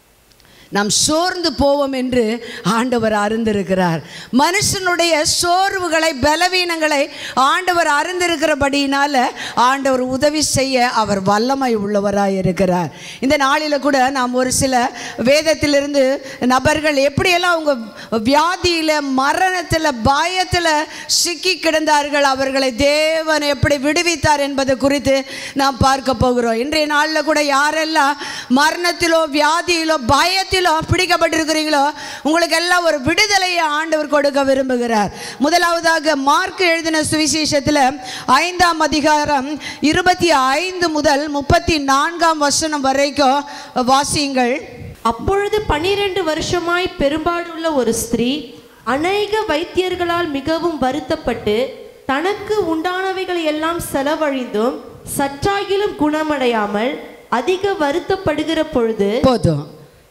நாம் சோர்ந்து போவோம் என்று ஆண்டவர் அறிந்திருக்கிறார். மனுஷனுடைய சோர்வுகளை, பலவீனங்களை ஆண்டவர் அறிந்திருக்கிறபடியினால ஆண்டவர் உதவி செய்ய அவர் வல்லமை உள்ளவராய் இருக்கிறார். இந்த நாளில் கூட நாம் ஒரு சில வேதத்திலிருந்து நபர்கள் எப்படியெல்லாம் அவங்க வியாதியில், மரணத்தில், பயத்தில் சிக்கி கிடந்தார்கள், அவர்களை தேவன் எப்படி விடுவித்தார் என்பது குறித்து நாம் பார்க்க போகிறோம். இன்றைய நாளில் கூட யாரெல்லாம் மரணத்திலோ, வியாதியிலோ, பயத்திலோ காரியத்திலும் பிடிக்கப்பட்டிருக்கிறீங்களோ உங்களுக்கு எல்லாம் ஒரு விடுதலையை ஆண்டவர் கொடுக்க விரும்புகிறார். முதலாவதாக மார்க் எழுதின சுவிசேஷத்தில் ஐந்தாம் அதிகாரம் இருபத்தி ஐந்து முதல் முப்பத்தி நான்காம் வசனம் வரைக்கும் வாசியுங்கள். அப்பொழுது பனிரெண்டு வருஷமாய் பெரும்பாடுள்ள ஒரு ஸ்திரீ அநேக வைத்தியர்களால் மிகவும் வருத்தப்பட்டு தனக்கு உண்டானவைகள் எல்லாம் செலவழிந்தும் சற்றாகிலும் குணமடையாமல் அதிக வருத்தப்படுகிற பொழுது போதும்.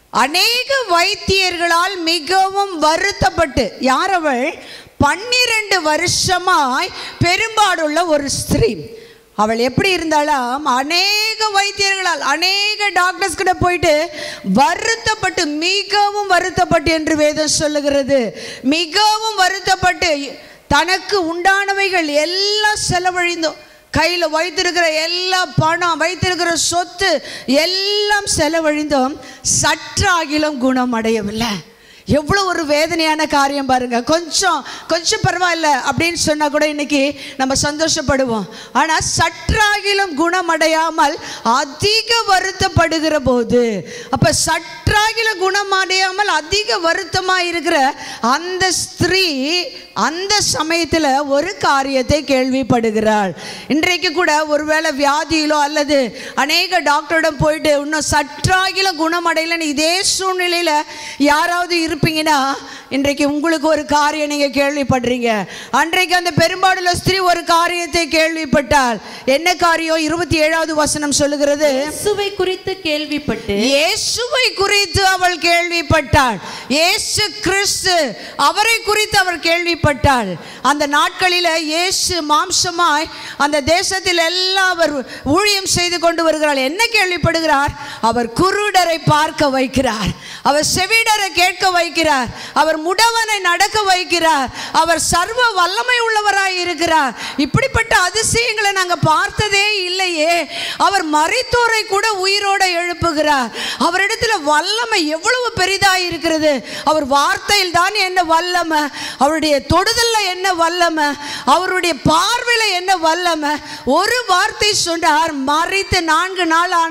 அநேக வைத்தியர்களால் மிகவும் வருத்தப்பட்டு, யார் அவள்? பன்னிரண்டு வருஷமாய் பெரும்பாடுள்ள ஒரு ஸ்திரீ. அவள் எப்படி இருந்தாலும் அநேக வைத்தியர்களால் அநேக டாக்டர்ஸ் கிட்ட போயிட்டு வருத்தப்பட்டு, மிகவும் வருத்தப்பட்டு என்று வேதம் சொல்லுகிறது. மிகவும் வருத்தப்பட்டு தனக்கு உண்டானவைகள் எல்லாம் செலவழிந்தோம். கையில் வைத்திருக்கிற எல்லா பணம், வைத்திருக்கிற சொத்து எல்லாம் செலவழிந்தோம், சற்றாகிலும் குணம் அடையவில்லை. எவ்வளோ ஒரு வேதனையான காரியம் பாருங்க. கொஞ்சம் கொஞ்சம் பரவாயில்ல அப்படின்னு சொன்னால் கூட இன்னைக்கு நம்ம சந்தோஷப்படுவோம். ஆனால் சற்றாகிலும் குணமடையாமல் அதிக வருத்தப்படுகிற போது, அப்போ சற்றாகிலும் குணமடையாமல் அதிக வருத்தமாக இருக்கிற அந்த ஸ்திரீ அந்த சமயத்தில் ஒரு காரியத்தை கேள்விப்படுகிறாள். இன்றைக்கு கூட ஒருவேளை வியாதியிலோ அல்லது அநேக டாக்டரிடம் போயிட்டு இன்னும் சற்றாகிலும் குணமடையலன்னு இதே சூழ்நிலையில் யாராவது இருப்பீங்கன்னா இன்றைக்கு உங்களுக்கு ஒரு காரியம் நீங்கள் கேள்விப்படுறீங்க. அன்றைக்கு அந்த பெரும்பாடுள்ள ஸ்திரீ ஒரு காரியத்தை கேள்விப்பட்டாள். என்ன காரியம்? இருபத்தி ஏழாவது வசனம் சொல்லுகிறது, இயேசுவை குறித்து கேள்விப்பட்டு இயேசுவை குறித்து அவள் கேள்விப்பட்டாள். இயேசு கிறிஸ்து அவரை குறித்து அவள் கேள்விப்பட்டாள். அந்த நாட்களில் இயேசு மாம்சமாய் அந்த தேசத்தில் எல்லாம் அவர் ஊழியம் செய்து கொண்டு வருகிறாள். என்ன கேள்விப்படுகிறார்? அவர் குருடரை பார்க்க வைக்கிறார், அவர் செவிடரை கேட்க வைக்கிறார், அவர் முடவனை நடக்க வைக்கிறார், அவர் சர்வ வல்லமை உள்ளவராய் இருக்கிறார். இப்படிப்பட்ட அதிசயங்களை நாங்கள் பார்த்ததே இல்லையே. அவர் மரித்தோரை கூட உயிரோட எழுப்புகிறார். அவரிடத்துல வல்லமை எவ்வளவு பெரிதாய் இருக்கிறது. அவர் வார்த்தையில் தான் என்ன வல்லமை, அவருடைய தொடுதல்ல என்ன வல்லமை, அவருடைய பார்வையில என்ன வல்லமை. ஒரு வார்த்தை சொன்னார், மரித்து நான்கு நாளான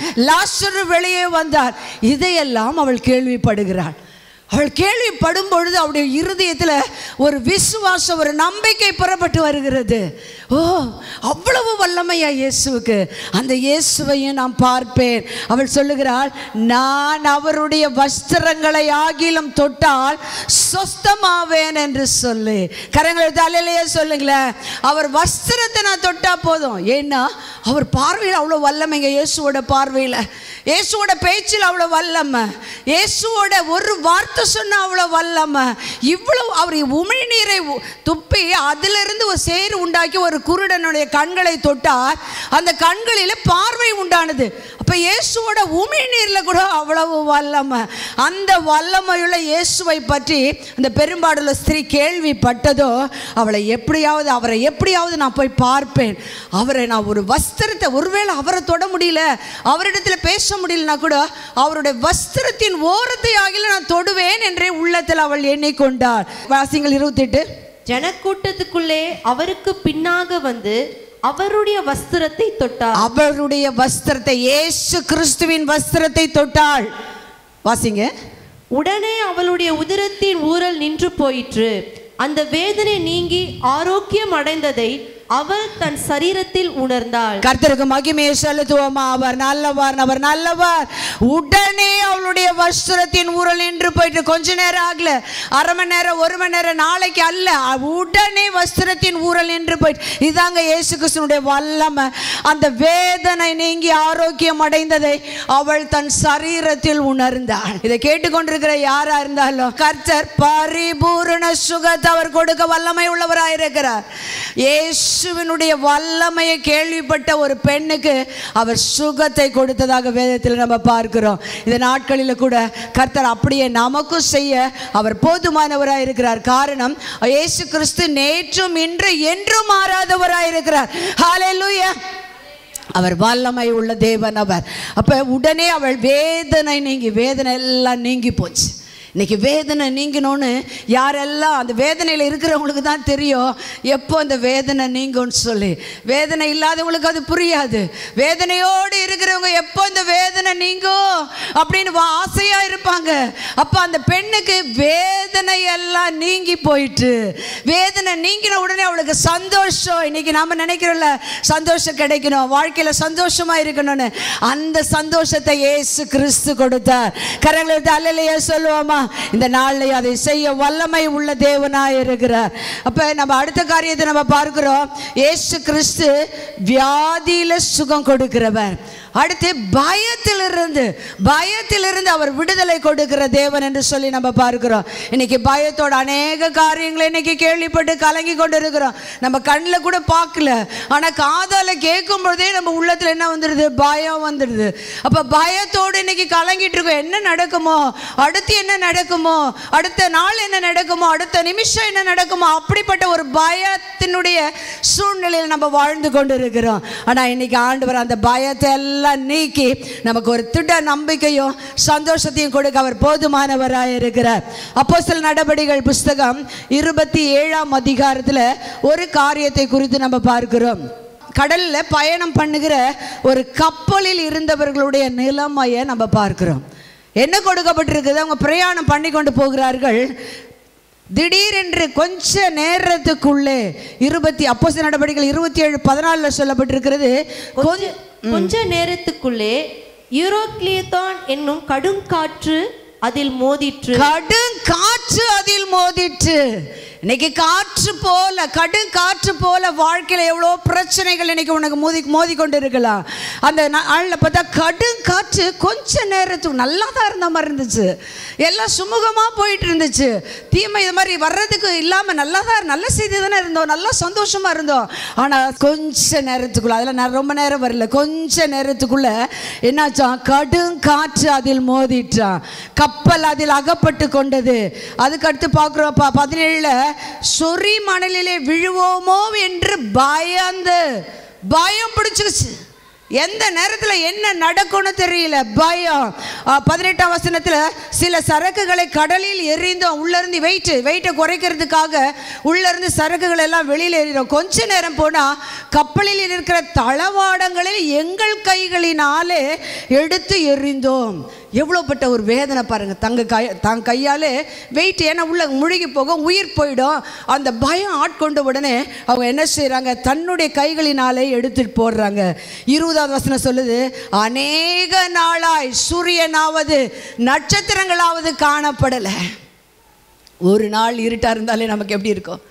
லாசரு வெளியே வந்தார். இதையெல்லாம் அவள் கேள்விப்படுகிறாள். அவள் கேள்விப்படும் பொழுது அவருடைய இருதயத்தில் ஒரு விசுவாசம், ஒரு நம்பிக்கை புறப்பட்டு வருகிறது. ஓ, அவ்வளவு வல்லமையா இயேசுவுக்கு. அந்த இயேசுவையும் நான் பார்ப்பேன். அவள் சொல்லுகிறாள், நான் அவருடைய வஸ்திரங்களை ஆகிலும் தொட்டால் சொஸ்தமாவேன் என்று சொல்லி. கரங்களை தலையிலேயே சொல்லுங்களேன், அவர் வஸ்திரத்தை நான் தொட்டா போதும். ஏன்னா அவர் பார்வையில் அவ்வளோ வல்லமைங்க. இயேசுவோட பார்வையில், இயேசுவோட பேச்சில் அவ்வளோ வல்லமை, இயேசுவோட ஒரு வார்த்தை சொன்ன அவ்வளோ வல்லமை. இவ்வளவு அவர் உமிழ்நீரை துப்பி அதிலிருந்து ஒரு சேறு உண்டாக்கி ஒரு குருடனுடைய கண்களை தொட்டார். அந்த கண்களில் பார்வை உண்டானது. அப்போ இயேசுவோட உமிழ்நீரில் கூட அவ்வளவு வல்லமை. அந்த வல்லமையுள்ள இயேசுவை பற்றி அந்த பெரும்பாடுள்ள ஸ்திரீ கேள்விப்பட்டதோ, அவளை எப்படியாவது அவரை எப்படியாவது நான் போய் பார்ப்பேன், அவரை நான் ஒரு வஸ்திரத்தை, ஒருவேளை அவரை தொட முடியல, அவரிடத்தில் பேச முடியலனா கூட அவருடைய வஸ்திரத்தின் ஓரத்தை ஆகில நான் தொடுவேன் என்றே உள்ளத்தில் அவள் எண்ணிக்கொண்டாள். வாசிங்கள் இருபத்தி எட்டு. ஜனக்கூட்டத்துக்குள்ளே அவருக்கு பின்னாக வந்து அவருடைய வஸ்திரத்தை தொட்டாள். அவருடைய வஸ்திரத்தை, இயேசு கிறிஸ்துவின் வஸ்திரத்தை தொட்டாள். வாசிங்க. உடனே அவளுடைய உதிரத்தின் ஊரல் நின்று போயிற்று. அந்த வேதனை நீங்கி ஆரோக்கியம் அடைந்ததை அவள் தன் சரீரத்தில் உணர்ந்தாள். கர்த்தருக்கு மகிமையை செலுத்துவோமா? அவர் நல்லவர், அவர் நல்லவர். உடனே அவளுடைய வஸ்திரத்தின் ஊரல் நின்று போயிட்டு, கொஞ்ச நேரம் ஆகல, அரை மணி நேரம், ஒரு மணி நேரம், நாளைக்கு அல்ல, உடனே வஸ்திரத்தின் ஊரல் நின்று போயிட்டு. இதாங்க இயேசு கிறிஸ்துனுடைய வல்லமை. அந்த வேதனை நீங்கி ஆரோக்கியம் அடைந்ததை அவள் தன் சரீரத்தில் உணர்ந்தாள். இதை கேட்டுக்கொண்டிருக்கிற யாரா இருந்தாலும் கர்த்தர் பரிபூரண சுகத்தை அவர் கொடுக்க வல்லமை உள்ளவராயிருக்கிறார். இயேசுவினுடைய வல்லமையை கேள்விப்பட்ட ஒரு பெண்ணுக்கு அவர் சுகத்தை கொடுத்ததாக வேதத்தில் நம்ம பார்க்கிறோம். இந்த நாட்களில் கூட கர்த்தர் அப்படியே நமக்கும் செய்ய அவர் போதுமானவராக இருக்கிறார். காரணம், இயேசு கிறிஸ்து நேற்றும் இன்று என்றும் மாறாதவராக இருக்கிறார். ஹல்லேலூயா. அவர் வல்லமை உள்ள தேவன் அவர். அப்ப உடனே அவள் வேதனை நீங்கி, வேதனை எல்லாம் நீங்கி போச்சு. இன்னைக்கு வேதனை நீங்கணும்னு யாரெல்லாம் அந்த வேதனையில் இருக்கிறவங்களுக்கு தான் தெரியும் எப்போ அந்த வேதனை நீங்கும்னு சொல்லி. வேதனை இல்லாதவங்களுக்கு அது புரியாது. வேதனையோடு இருக்கிறவங்க எப்போ இந்த வேதனை நீங்கும் அப்படின்னு ஆசையாக இருப்பாங்க. அப்போ அந்த பெண்ணுக்கு வேதனை எல்லாம் நீங்கி போயிட்டு, வேதனை நீங்கின உடனே அவளுக்கு சந்தோஷம். இன்னைக்கு நாம் நினைக்கிறோம்ல சந்தோஷம் கிடைக்கணும், வாழ்க்கையில் சந்தோஷமாக இருக்கணும்னு. அந்த சந்தோஷத்தை இயேசு கிறிஸ்து கொடுத்தார். கரங்களை அல்லேலூயா சொல்லுவோமா? இந்த நாளில் அதை செய்ய வல்லமை உள்ள தேவனாய் இருக்கிறார். அப்ப நம்ம அடுத்த காரியத்தை நம்ம பார்க்கிறோம். இயேசு கிறிஸ்து வியாதியில சுகம் கொடுக்கிறவர். அடுத்து பயத்திலிருந்து பயத்திலிருந்து அவர் விடுதலை கொடுக்கிற தேவன் என்று சொல்லி நம்ம பார்க்கிறோம். இன்னைக்கு பயத்தோட அநேக காரியங்களை இன்னைக்கு கேள்விப்பட்டு கலங்கி கொண்டு இருக்கிறோம். நம்ம கண்ணில் கூட பார்க்கல, ஆனால் காதால கேட்கும் பொழுதே நம்ம உள்ளத்தில் என்ன வந்துடுது? பயம் வந்துடுது. அப்ப பயத்தோடு இன்னைக்கு கலங்கிட்டு இருக்கோம். என்ன நடக்குமோ, அடுத்து என்ன நடக்குமோ, அடுத்த நாள் என்ன நடக்குமோ, அடுத்த நிமிஷம் என்ன நடக்குமோ, அப்படிப்பட்ட ஒரு பயத்தினுடைய சூழ்நிலையில் நம்ம வாழ்ந்து கொண்டு இருக்கிறோம். ஆனால் இன்னைக்கு ஆண்டவர் அந்த பயத்தை எல்லாம் நீக்கி நமக்கு ஒரு திட நம்பிக்கையும் சந்தோஷத்தையும் கொடுக்க அவர் போதுமானவராய் இருக்கிறார். அப்போஸ்தலர் நடபடிகள் புஸ்தகம் இருபத்தி ஏழாம் அதிகாரத்தில் ஒரு காரியத்தை குறித்து நம்ம பார்க்கிறோம். கடல்ல பயணம் பண்ணுகிற ஒரு கப்பலில் இருந்தவர்களுடைய நிலைமையை நம்ம பார்க்கிறோம். என்ன கொடுக்கப்பட்டிருக்குது? அவங்க பிரயாணம் பண்ணி கொண்டு போகிறார்கள். திடீரென்று கொஞ்ச நேரத்துக்குள்ளே இருபத்தி அப்போஸ்தலர் நடபடிகள் இருபத்தி ஏழு பதினாலுல சொல்லப்பட்டிருக்கிறது, கொஞ்ச நேரத்துக்குள்ளே யூரோக்ளியதான் என்னும் கடும் காற்று அதில் மோதிற்று. கடும் காற்று அதில் மோதிற்று. இன்னைக்கு காற்று போல, கடும் காற்று போல வாழ்க்கையில் எவ்வளோ பிரச்சனைகள் இன்னைக்கு உனக்கு மோதி மோதி கொண்டு இருக்கலாம். அந்த நாளில் பார்த்தா கடும் காற்று கொஞ்ச நேரத்துக்கு நல்லா தான் இருந்த மாதிரி இருந்துச்சு, எல்லாம் சுமூகமாக போயிட்டு இருந்துச்சு. தீமை இது மாதிரி வர்றதுக்கு இல்லாமல் நல்லா தான் நல்ல செய்தி தானே இருந்தோம், நல்லா சந்தோஷமாக இருந்தோம். ஆனால் கொஞ்ச நேரத்துக்குள்ள, அதில் நான் ரொம்ப நேரம் வரல, கொஞ்ச நேரத்துக்குள்ள என்னாச்சான்? கடும் காற்று அதில் மோதிட்டான், கப்பல் அதில் அகப்பட்டு கொண்டது. அதுக்கடுத்து பார்க்குறோம் பதினேழுல, சொறி மணலிலே விழுவோமோ என்று பயந்து, பயம் பிடிச்சிருச்சு. எந்த நேரத்தில் என்ன நடக்கும்னு தெரியல, பயம். பதினெட்டாம் வசனத்தில், சில சரக்குகளை கடலில் எறிந்தோம். உள்ள இருந்து வெயிட் வெயிட்டை குறைக்கிறதுக்காக உள்ள இருந்து சரக்குகள் எல்லாம் வெளியில் எறிகிறோம். கொஞ்ச நேரம் போனால் கப்பலில் இருக்கிற தளவாடங்களில் எங்கள் கைகளினாலே எடுத்து எறிந்தோம். எவ்வளோப்பட்ட ஒரு வேதனை பாருங்கள். தங்க கை தங்க கையால் வெயிட், ஏன்னா உள்ள முழுகி போகும், உயிர் போயிடும். அந்த பயம் ஆட்கொண்ட உடனே அவங்க என்ன செய்கிறாங்க? தன்னுடைய கைகளினாலே எடுத்துட்டு போடுறாங்க. இருபதாவது வசனம் சொல்லுது, அநேக நாளாய் சூரியனாவது நட்சத்திரங்களாவது காணப்படலை. ஒரு நாள் இருட்டாக இருந்தாலே நமக்கு எப்படி இருக்கும்?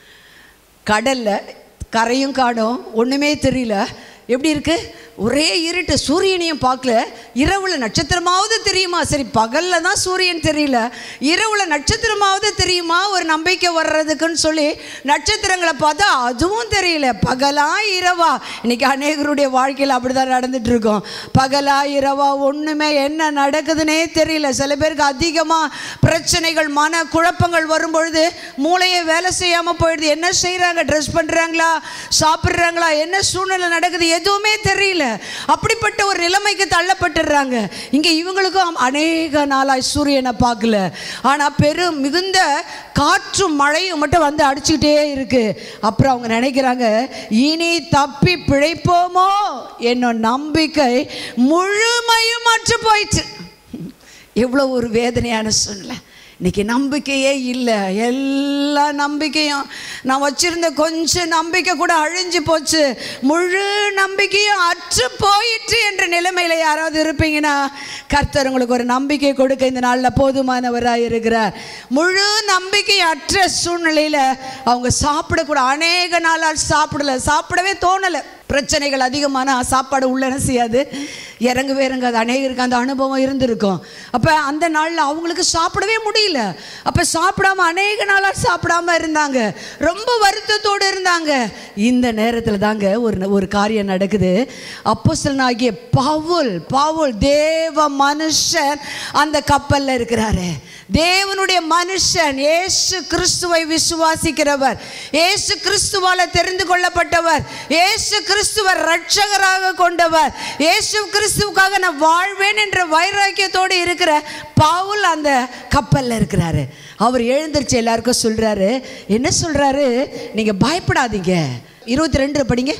கடலில் கரையும் காணும், ஒன்றுமே தெரியல, எப்படி இருக்கு? ஒரே இருட்டு, சூரியனையும் பார்க்கல. இரவுல நட்சத்திரமாவது தெரியுமா? சரி, பகல்ல தான் சூரியன் தெரியல, இரவுல நட்சத்திரமாவது தெரியுமா ஒரு நம்பிக்கை வர்றதுக்குன்னு சொல்லி நட்சத்திரங்களை பார்த்தா அதுவும் தெரியல. பகலா இரவா? இன்னைக்கு அநேகருடைய வாழ்க்கையில் அப்படிதான் நடந்துட்டு இருக்கோம். பகலா இரவா ஒண்ணுமே என்ன நடக்குதுன்னே தெரியல. சில பேருக்கு அதிகமாக பிரச்சனைகள், மன குழப்பங்கள் வரும்பொழுது மூளையை வேலை செய்யாமல் போயிடுது. என்ன செய்கிறாங்க? ட்ரெஸ் பண்ணுறாங்களா, சாப்பிட்றாங்களா, என்ன சூழ்நிலை நடக்குது எதுவுமே தெரியல. அப்படிப்பட்ட ஒரு நிலைமைக்கு தள்ளப்பட்டுறாங்க. இங்க இவங்களுக்கும் அநேக நாளாய் சூரியனை பார்க்கல, ஆனா பெரும் மிகுந்த காற்றும் மழையும் மட்டும் வந்து அடிச்சுக்கிட்டே இருக்கு. அப்புறம் அவங்க நினைக்கிறாங்க, இனி தப்பி பிழைப்போமோ என்னும் நம்பிக்கை முழுமையும் அற்று போயிட்டு. எவ்வளவு ஒரு வேதனையான சூழ்நிலை. இன்னைக்கு நம்பிக்கையே இல்லை. எல்லா நம்பிக்கையும், நான் வச்சிருந்த கொஞ்சம் நம்பிக்கை கூட அழிஞ்சு போச்சு, முழு நம்பிக்கையும் அற்று போயிற்று என்ற நிலைமையில யாராவது இருப்பீங்கன்னா, கர்த்தர் உங்களுக்கு ஒரு நம்பிக்கை கொடுக்க இந்த நாளில் போதுமானவராக இருக்கிறார். முழு நம்பிக்கை அற்ற சூழ்நிலையில அவங்க சாப்பிடக்கூட, அநேக நாளால் சாப்பிடல, சாப்பிடவே தோணலை. பிரச்சனைகள் அதிகமான சாப்பாடு உள்ள என்ன செய்யாது, இறங்கவே இறங்காது. அநேகருக்கு அந்த அனுபவம் இருந்திருக்கும். அப்போ அந்த நாளில் அவங்களுக்கு சாப்பிடவே முடியல. அப்போ சாப்பிடாம அநேக நாளாக சாப்பிடாம இருந்தாங்க, ரொம்ப வருத்தத்தோடு இருந்தாங்க. இந்த நேரத்தில் தாங்க ஒரு ஒரு காரியம் நடக்குது. அப்போஸ்தலனாகிய பவுல் பவுல் தேவ மனுஷன் அந்த கப்பலில் இருக்கிறாரு. தேவனுடைய மனுஷன், இயேசு கிறிஸ்துவை விசுவாசிக்கிறவர், இயேசு கிறிஸ்துவால தெரிந்து கொள்ளப்பட்டவர், இயேசு கிறிஸ்துவ ரட்சகராக கொண்டவர், இயேசு கிறிஸ்துவுக்காக நான் வாழ்வேன் என்ற வைராக்கியத்தோடு இருக்கிற பவுல் அந்த கப்பல்ல இருக்கிறாரு. அவர் எழுந்திருச்சு எல்லாருக்கும் சொல்றாரு. என்ன சொல்றாரு? நீங்க பயப்படாதீங்க. இருபத்தி ரெண்டு படிங்க.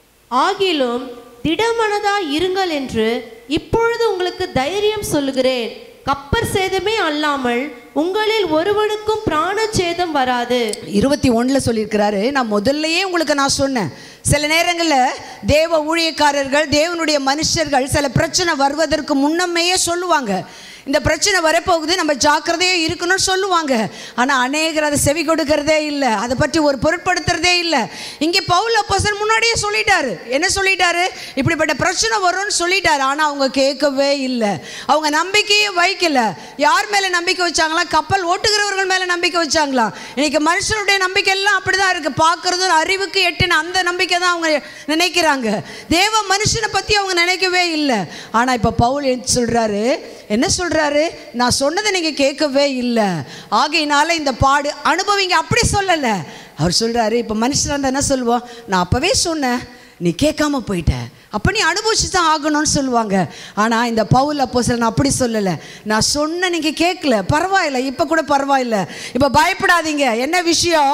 ஆகிலும் திடமனதா இருங்கள் என்று இப்பொழுது உங்களுக்கு தைரியம் சொல்லுகிறேன். கப்பர் சேதமே அல்லாமல் உங்களில் ஒருவனுக்கும் பிராண சேதம் வராது. இருபத்தி ஒண்ணுல சொல்லியிருக்கிறாரு. நான் முதல்லயே உங்களுக்கு நான் சொன்னேன், சில நேரங்களில் தேவ ஊழியக்காரர்கள், தேவனுடைய மனுஷர்கள் சில பிரச்சனை வருவதற்கு முன்னமேயே சொல்லுவாங்க, இந்த பிரச்சனை வரப்போகுது, நம்ம ஜாக்கிரதையாக இருக்கணும்னு சொல்லுவாங்க. ஆனால் அநேகர் அதை செவி கொடுக்கறதே இல்லை, அதை பற்றி ஒரு பொருட்படுத்துறதே இல்லை. இங்கே பவுல் அப்போஸ்தலன் முன்னாடியே சொல்லிட்டாரு. என்ன சொல்லிட்டாரு? இப்படிப்பட்ட பிரச்சனை வரும்னு சொல்லிட்டாரு. ஆனால் அவங்க கேட்கவே இல்லை, அவங்க நம்பிக்கையே வைக்கல. யார் மேலே நம்பிக்கை வச்சாங்களா? கப்பல் ஓட்டுகிறவர்கள் மேலே நம்பிக்கை வச்சாங்களா? இன்னைக்கு மனுஷனுடைய நம்பிக்கை எல்லாம் அப்படிதான் இருக்கு. பார்க்கறதும் அறிவுக்கு எட்டுன அந்த நம்பிக்கை தான் அவங்க நினைக்கிறாங்க. தேவ மனுஷனை பற்றி அவங்க நினைக்கவே இல்லை. ஆனால் இப்போ பவுல் சொல்றாரு, என்ன சொல்றாரு? நான் சொன்னதை நீங்க கேட்கவே இல்லை, ஆகையினால இந்த பாடு அனுபவிங்க. அப்படி சொல்லல. அவர் சொல்றாரு, இப்ப மனுஷனா இருந்தா என்ன சொல்லுவோம்? நான் அப்பவே சொன்னேன், நீ கேட்காம போயிட்ட, அப்ப நீ அனுபவிச்சு தான் ஆகணும்னு சொல்லுவாங்க. ஆனா இந்த பவுல் அப்போஸ்தலன் அப்படி சொல்லல. நான் சொன்ன நீங்க கேட்கல, பரவாயில்ல, இப்ப கூட பரவாயில்ல, இப்ப பயப்படாதீங்க. என்ன விஷயம்?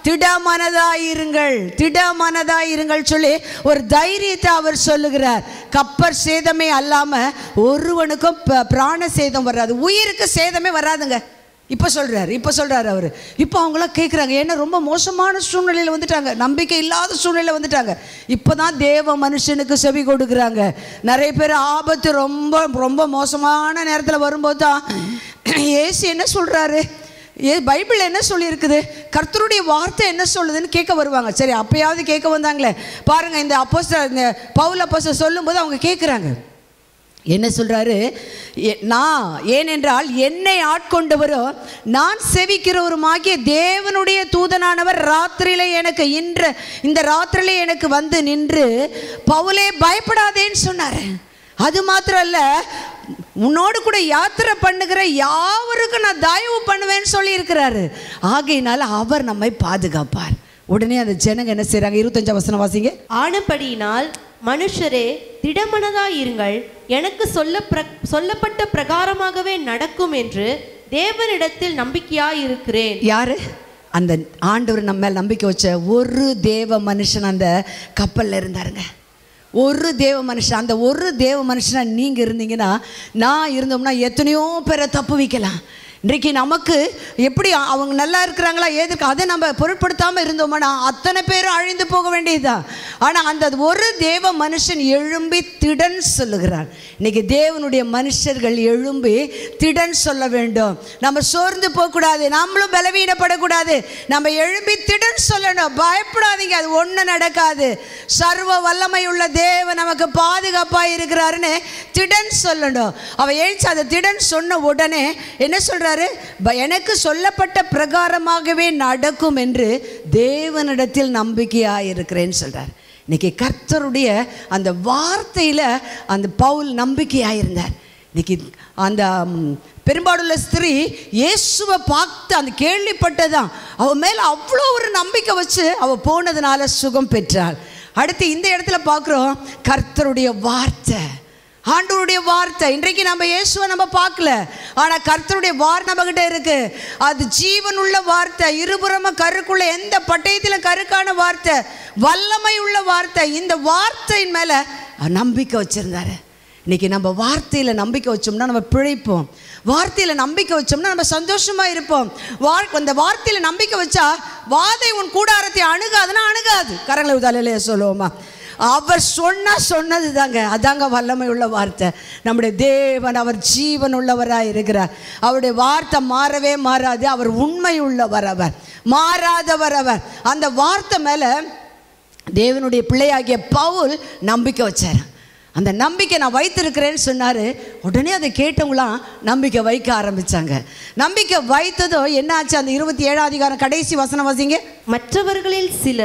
திடமனதா இருங்கள், திடமனதா இருங்கள் சொல்லி ஒரு தைரியத்தை அவர் சொல்லுகிறார். கப்பர் சேதமே அல்லாம ஒருவனுக்கும் பிராண சேதம் வராது, உயிருக்கு சேதமே வராதுங்க. இப்போ சொல்கிறார் இப்போ சொல்கிறார் அவர். இப்போ அவங்களாம் கேட்குறாங்க, ஏன்னா ரொம்ப மோசமான சூழ்நிலையில் வந்துட்டாங்க, நம்பிக்கை இல்லாத சூழ்நிலையில் வந்துட்டாங்க. இப்போ தான் தேவ மனுஷனுக்கு செவி கொடுக்குறாங்க. நிறைய பேர் ஆபத்து ரொம்ப ரொம்ப மோசமான நேரத்தில் வரும்போது தான் இயேசு என்ன சொல்கிறாரு, ஏ பைபிள் என்ன சொல்லியிருக்குது, கர்த்தருடைய வார்த்தை என்ன சொல்லுதுன்னு கேட்க வருவாங்க. சரி, அப்பயாவது கேட்க வந்தாங்களே பாருங்கள். இந்த அப்போஸ்தலர், இந்த பவுல் அப்போஸ்தலர் சொல்லும்போது அவங்க கேட்குறாங்க. என்ன சொல்றாரு? நான் ஏனென்றால் என்னை ஆட்கொண்டவரோ நான் செவிக்கிறவருமாகிய தேவனுடைய தூதனானவர் ராத்திரியில எனக்கு இன்று இந்த ராத்திரியில எனக்கு வந்து நின்று பவுலே பயப்படாதேன்னு சொன்னார். அது மாத்திரம் இல்ல, உன்னோடு கூட யாத்திரை பண்ணுகிற யாவருக்கும் நான் தயவு பண்ணுவேன்னு சொல்லி இருக்கிறாரு. ஆகையினால அவர் நம்மை பாதுகாப்பார். உடனே அந்த ஜனங்க என்ன செய்றாங்க? இருபத்தஞ்சாம் வசனம் வாசிங்க. ஆனபடியினால் மனுஷரே திடமனதாய் இருங்கள், எனக்கு சொல்ல பிர சொல்லப்பட்ட பிரகாரமாகவே நடக்கும் என்று தேவனிடத்தில் நம்பிக்கையாய் இருக்கிறேன். யாரு? அந்த ஆண்டவர் நம்ம மேல் நம்பிக்கை வச்ச ஒரு தேவ மனுஷன் அந்த கப்பல்ல இருந்தாருங்க. ஒரு தேவ மனுஷன். அந்த ஒரு தேவ மனுஷனா நீங்க இருந்தீங்கன்னா, நான் இருந்தோம்னா எத்தனையோ பேரை தப்பு வைக்கலாம். இன்றைக்கு நமக்கு எப்படி அவங்க நல்லா இருக்கிறாங்களா ஏதுக்கு அதை நம்ம பொருட்படுத்தாமல் இருந்தோம்னா அத்தனை பேரும் அழிந்து போக வேண்டியதுதான். ஆனால் அந்த ஒரு தேவ மனுஷன் எழும்பி திடன் சொல்லுகிறார். இன்னைக்கு தேவனுடைய மனுஷர்கள் எழும்பி திடன் சொல்ல வேண்டும். நம்ம சோர்ந்து போகக்கூடாது, நம்மளும் பலவீனப்படக்கூடாது. நம்ம எழும்பி திடன் சொல்லணும். பயப்படாதீங்க, அது ஒன்றும் நடக்காது. சர்வ வல்லமை உள்ள தேவன் நமக்கு பாதுகாப்பாக இருக்கிறாருன்னு திடன் சொல்லணும். அவ எழுச்சி அதை திடன் சொன்ன உடனே என்ன சொல்ற? எனக்கு சொல்லப்பட்ட பிரகாரமாகவே நடக்கும் என்று தேவனிடத்தில் நம்பிக்கையாக இருக்கிறேன்னு சொல்றார். இன்னைக்கு கர்த்தருடைய அந்த வார்த்தையில அந்த பவுல் நம்பிக்கையாக இருந்தார். இன்னைக்கு அந்த பெரும்பாலுள்ள ஸ்திரீ இயேசுவை பார்த்து அந்த கேள்விப்பட்டதான் அவ மேல அவ்வளோ ஒரு நம்பிக்கை வச்சு அவ போனதுனால சுகம் பெற்றாள். அடுத்து இந்த இடத்துல பார்க்குறோம் கர்த்தருடைய வார்த்தை, ஆண்டவருடைய வார்த்தை. இன்றைக்கு நம்ம இயேசுவை நம்ம பார்க்கல, ஆனால் கர்த்தருடைய வார்த்தை நம்ம கிட்ட இருக்கு. அது ஜீவன் உள்ள வார்த்தை, இருபுறமா கருக்குள்ள எந்த பட்டயத்திலும் கருக்கான வார்த்தை, வல்லமை உள்ள வார்த்தை. இந்த வார்த்தையின் மேல நம்பிக்கை வச்சிருந்தாரு. இன்னைக்கு நம்ம வார்த்தையில நம்பிக்கை வச்சோம்னா நம்ம பிழைப்போம். வார்த்தையில நம்பிக்கை வச்சோம்னா நம்ம சந்தோஷமா இருப்போம். அந்த வார்த்தையில நம்பிக்கை வச்சா வாதை உன் கூடாரத்தை அணுகாதுன்னா அணுகாது. கரங்களை உதாலையிலே சொல்லுவோமா? அவர் சொன்னா சொன்னது தாங்க, அதாங்க வல்லமை உள்ள வார்த்தை. நம்முடைய தேவன் அவர் ஜீவன் உள்ளவராக இருக்கிறார். அவருடைய வார்த்தை மாறவே மாறாது. அவர் உண்மை உள்ளவர், அவர் மாறாதவர். அவர் அந்த வார்த்தை மேல தேவனுடைய பிள்ளையாகிய பவுல் நம்பிக்கை வச்சார். அந்த நம்பிக்கை நான் வைத்திருக்கிறேன்னு சொன்னாரு. உடனே அதை கேட்டவங்களாம் நம்பிக்கை வைக்க ஆரம்பிச்சாங்க. நம்பிக்கை வைத்ததோ என்ன ஆச்சு? அந்த இருபத்தி ஏழாம் அதிகாரம் கடைசி வசனம் வாசிங்க. மற்றவர்களில் சிலர்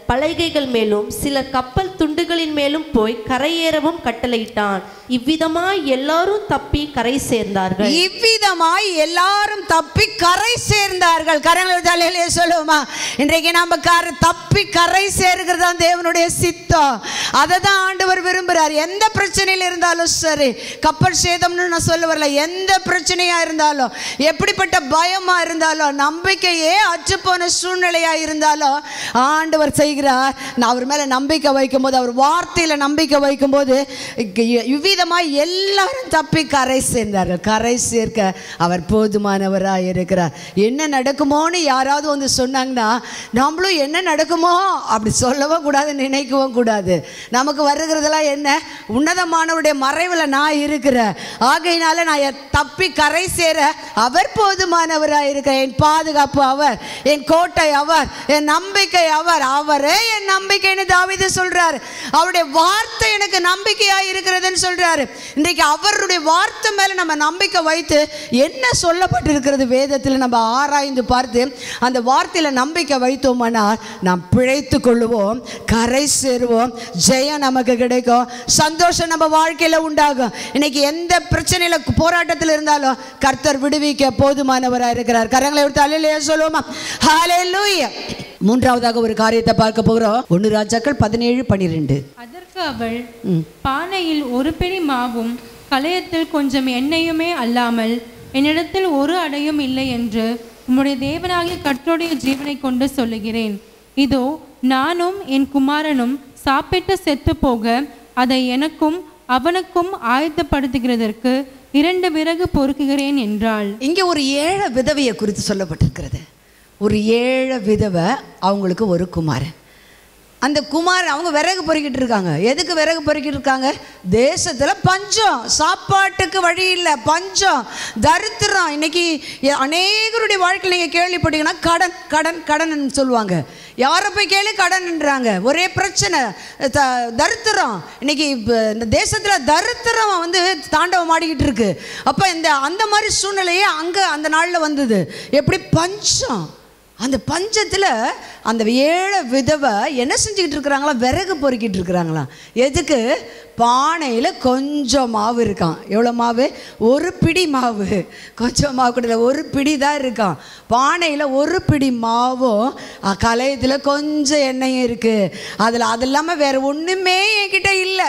பலகைகள் மேலும் சில கப்பல் துண்டுகளின் மேலும் போய் கரையேறவும் கட்டளையிட்டான். இவ்விதமாய் எல்லாரும் தப்பி கரை சேர்ந்தார்கள். இவ்விதமாய் எல்லாரும் தப்பி கரை சேர்ந்தார்கள். கரங்களை சொல்லுவோமா? இன்றைக்கு நம்ம கரை தப்பி கரை சேர்கிறது தான் தேவனுடைய சித்தம். அதை தான் ஆண்டவர் விரும்புகிறார். எந்த பிரச்சனையில் இருந்தாலும் சரி, கப்பல் சேதம்னு நான் சொல்ல வரல, எந்த பிரச்சனையா இருந்தாலும், எப்படிப்பட்ட பயமா இருந்தாலும், நம்பிக்கையே அற்றுப்போன சூழ்நிலையா இருந்தாலும் ஆண்டவர் செய்கிறார். நான் அவர் மேல நம்பிக்கை வைக்கும் போது, அவர் வார்த்தையில நம்பிக்கை வைக்கும் போது இவ்விதமாய் எல்லாரும் தப்பி கரை சேர்ந்தார்கள். கரை சேர்க்க அவர் போதுமானவராக இருக்கிறார். என்ன நடக்குமோன்னு யாராவது வந்து சொன்னாங்கன்னா நம்மளும் என்ன நடக்குமோ அப்படி சொல்லவும் கூடாது, நினைக்கவும் கூடாது. நமக்கு வருகிறதெல்லாம் என்ன? உன்னதமானவருடைய மறைவில் நான் இருக்கிறேன். ஆகையினால நான் தப்பி கரை சேர அவர் போதுமானவராக இருக்கிறார். என் பாதுகாப்பு அவர், என் கோட்டை அவர், என் நம்பிக்கை அவர். அவரே என் நம்பிக்கைன்னு தாவீது சொல்றாரு. அவருடைய வார்த்தை எனக்கு நம்பிக்கையா இருக்கிறதுன்னு சொல்றாரு. இன்றைக்கு அவருடைய வார்த்தை மேல நம்ம நம்பிக்கை வைத்து என்ன சொல்லப்பட்டிருக்கிறது வேதத்தில் நம்ம ஆராய்ந்து பார்த்து அந்த வார்த்தையில நம்பிக்கை வைத்தோமானால் நாம் பிழைத்து கொள்ளுவோம், கரை சேருவோம், ஜெயம் நமக்கு கிடைக்கும், சந்தோஷம் நம்ம வாழ்க்கையில உண்டாகும். இன்னைக்கு எந்த பிரச்சனையில போராட்டத்தில் இருந்தாலும் கர்த்தர் விடுவிக்க போதுமானவராக இருக்கிறார். கரங்களை விட்டு அல்லேலூயா சொல்லுவோமா? ஹல்லேலூயா. மூன்றாவதாக ஒரு காரியத்தை பார்க்க போகிறோம். ஒன்று ராஜாக்கள் பதினேழு பனிரெண்டு. அதற்கு அவள், பானையில் ஒரு பிடி மாவும் கலயத்தில் கொஞ்சம் எண்ணெயுமே அல்லாமல் என்னிடத்தில் ஒரு அடையும் இல்லை என்று உம்முடைய தேவனாகிய கர்த்தருடைய ஜீவனை கொண்டு சொல்லுகிறேன். இதோ நானும் என் குமாரனும் சாப்பிட்டு செத்து போக அதை எனக்கும் அவனுக்கும் ஆயத்தப்படுத்துகிறதற்கு இரண்டு விறகு பொறுக்குகிறேன் என்றாள். இங்கே ஒரு ஏழை விதவையை குறித்து சொல்லப்பட்டிருக்கிறது. ஒரு ஏழை விதவை, அவங்களுக்கு ஒரு குமாரன். அந்த குமார் அவங்க விறகு பொறுக்கிட்டு இருக்காங்க. எதுக்கு விறகு பொறுக்கிட்டு இருக்காங்க? தேசத்தில் பஞ்சம், சாப்பாட்டுக்கு வழி இல்லை, பஞ்சம், தரித்திரம். இன்னைக்கு அநேகருடைய வாழ்க்கையில் நீங்கள் கேள்விப்பட்டீங்கன்னா கடன் கடன் கடன் சொல்லுவாங்க. யாரை போய் கேள்வி கடன்ன்றாங்க. ஒரே பிரச்சனை, த தரித்திரம். இன்னைக்கு இந்த தேசத்தில் தரித்திரம் வந்து தாண்டவம் ஆடிக்கிட்டு இருக்கு. அப்போ இந்த அந்த மாதிரி சூழ்நிலையே அங்கே அந்த நாளில் வந்தது. எப்படி? பஞ்சம். அந்த பஞ்சத்தில் அந்த ஏழை விதவை என்ன செஞ்சுக்கிட்டு இருக்கிறாங்களா? விறகு பொறுக்கிட்டு இருக்கிறாங்களா. எதுக்கு? பானையில் கொஞ்சம் மாவு இருக்கான். எவ்வளோ மாவு? ஒரு பிடி மாவு. கொஞ்சம் மாவு கூட ஒரு பிடி தான் இருக்கான். பானையில் ஒரு பிடி மாவும் கலையத்தில் கொஞ்சம் எண்ணெயும் இருக்குது. அதில் அது இல்லாமல் வேறு ஒன்றுமே என்கிட்ட இல்லை.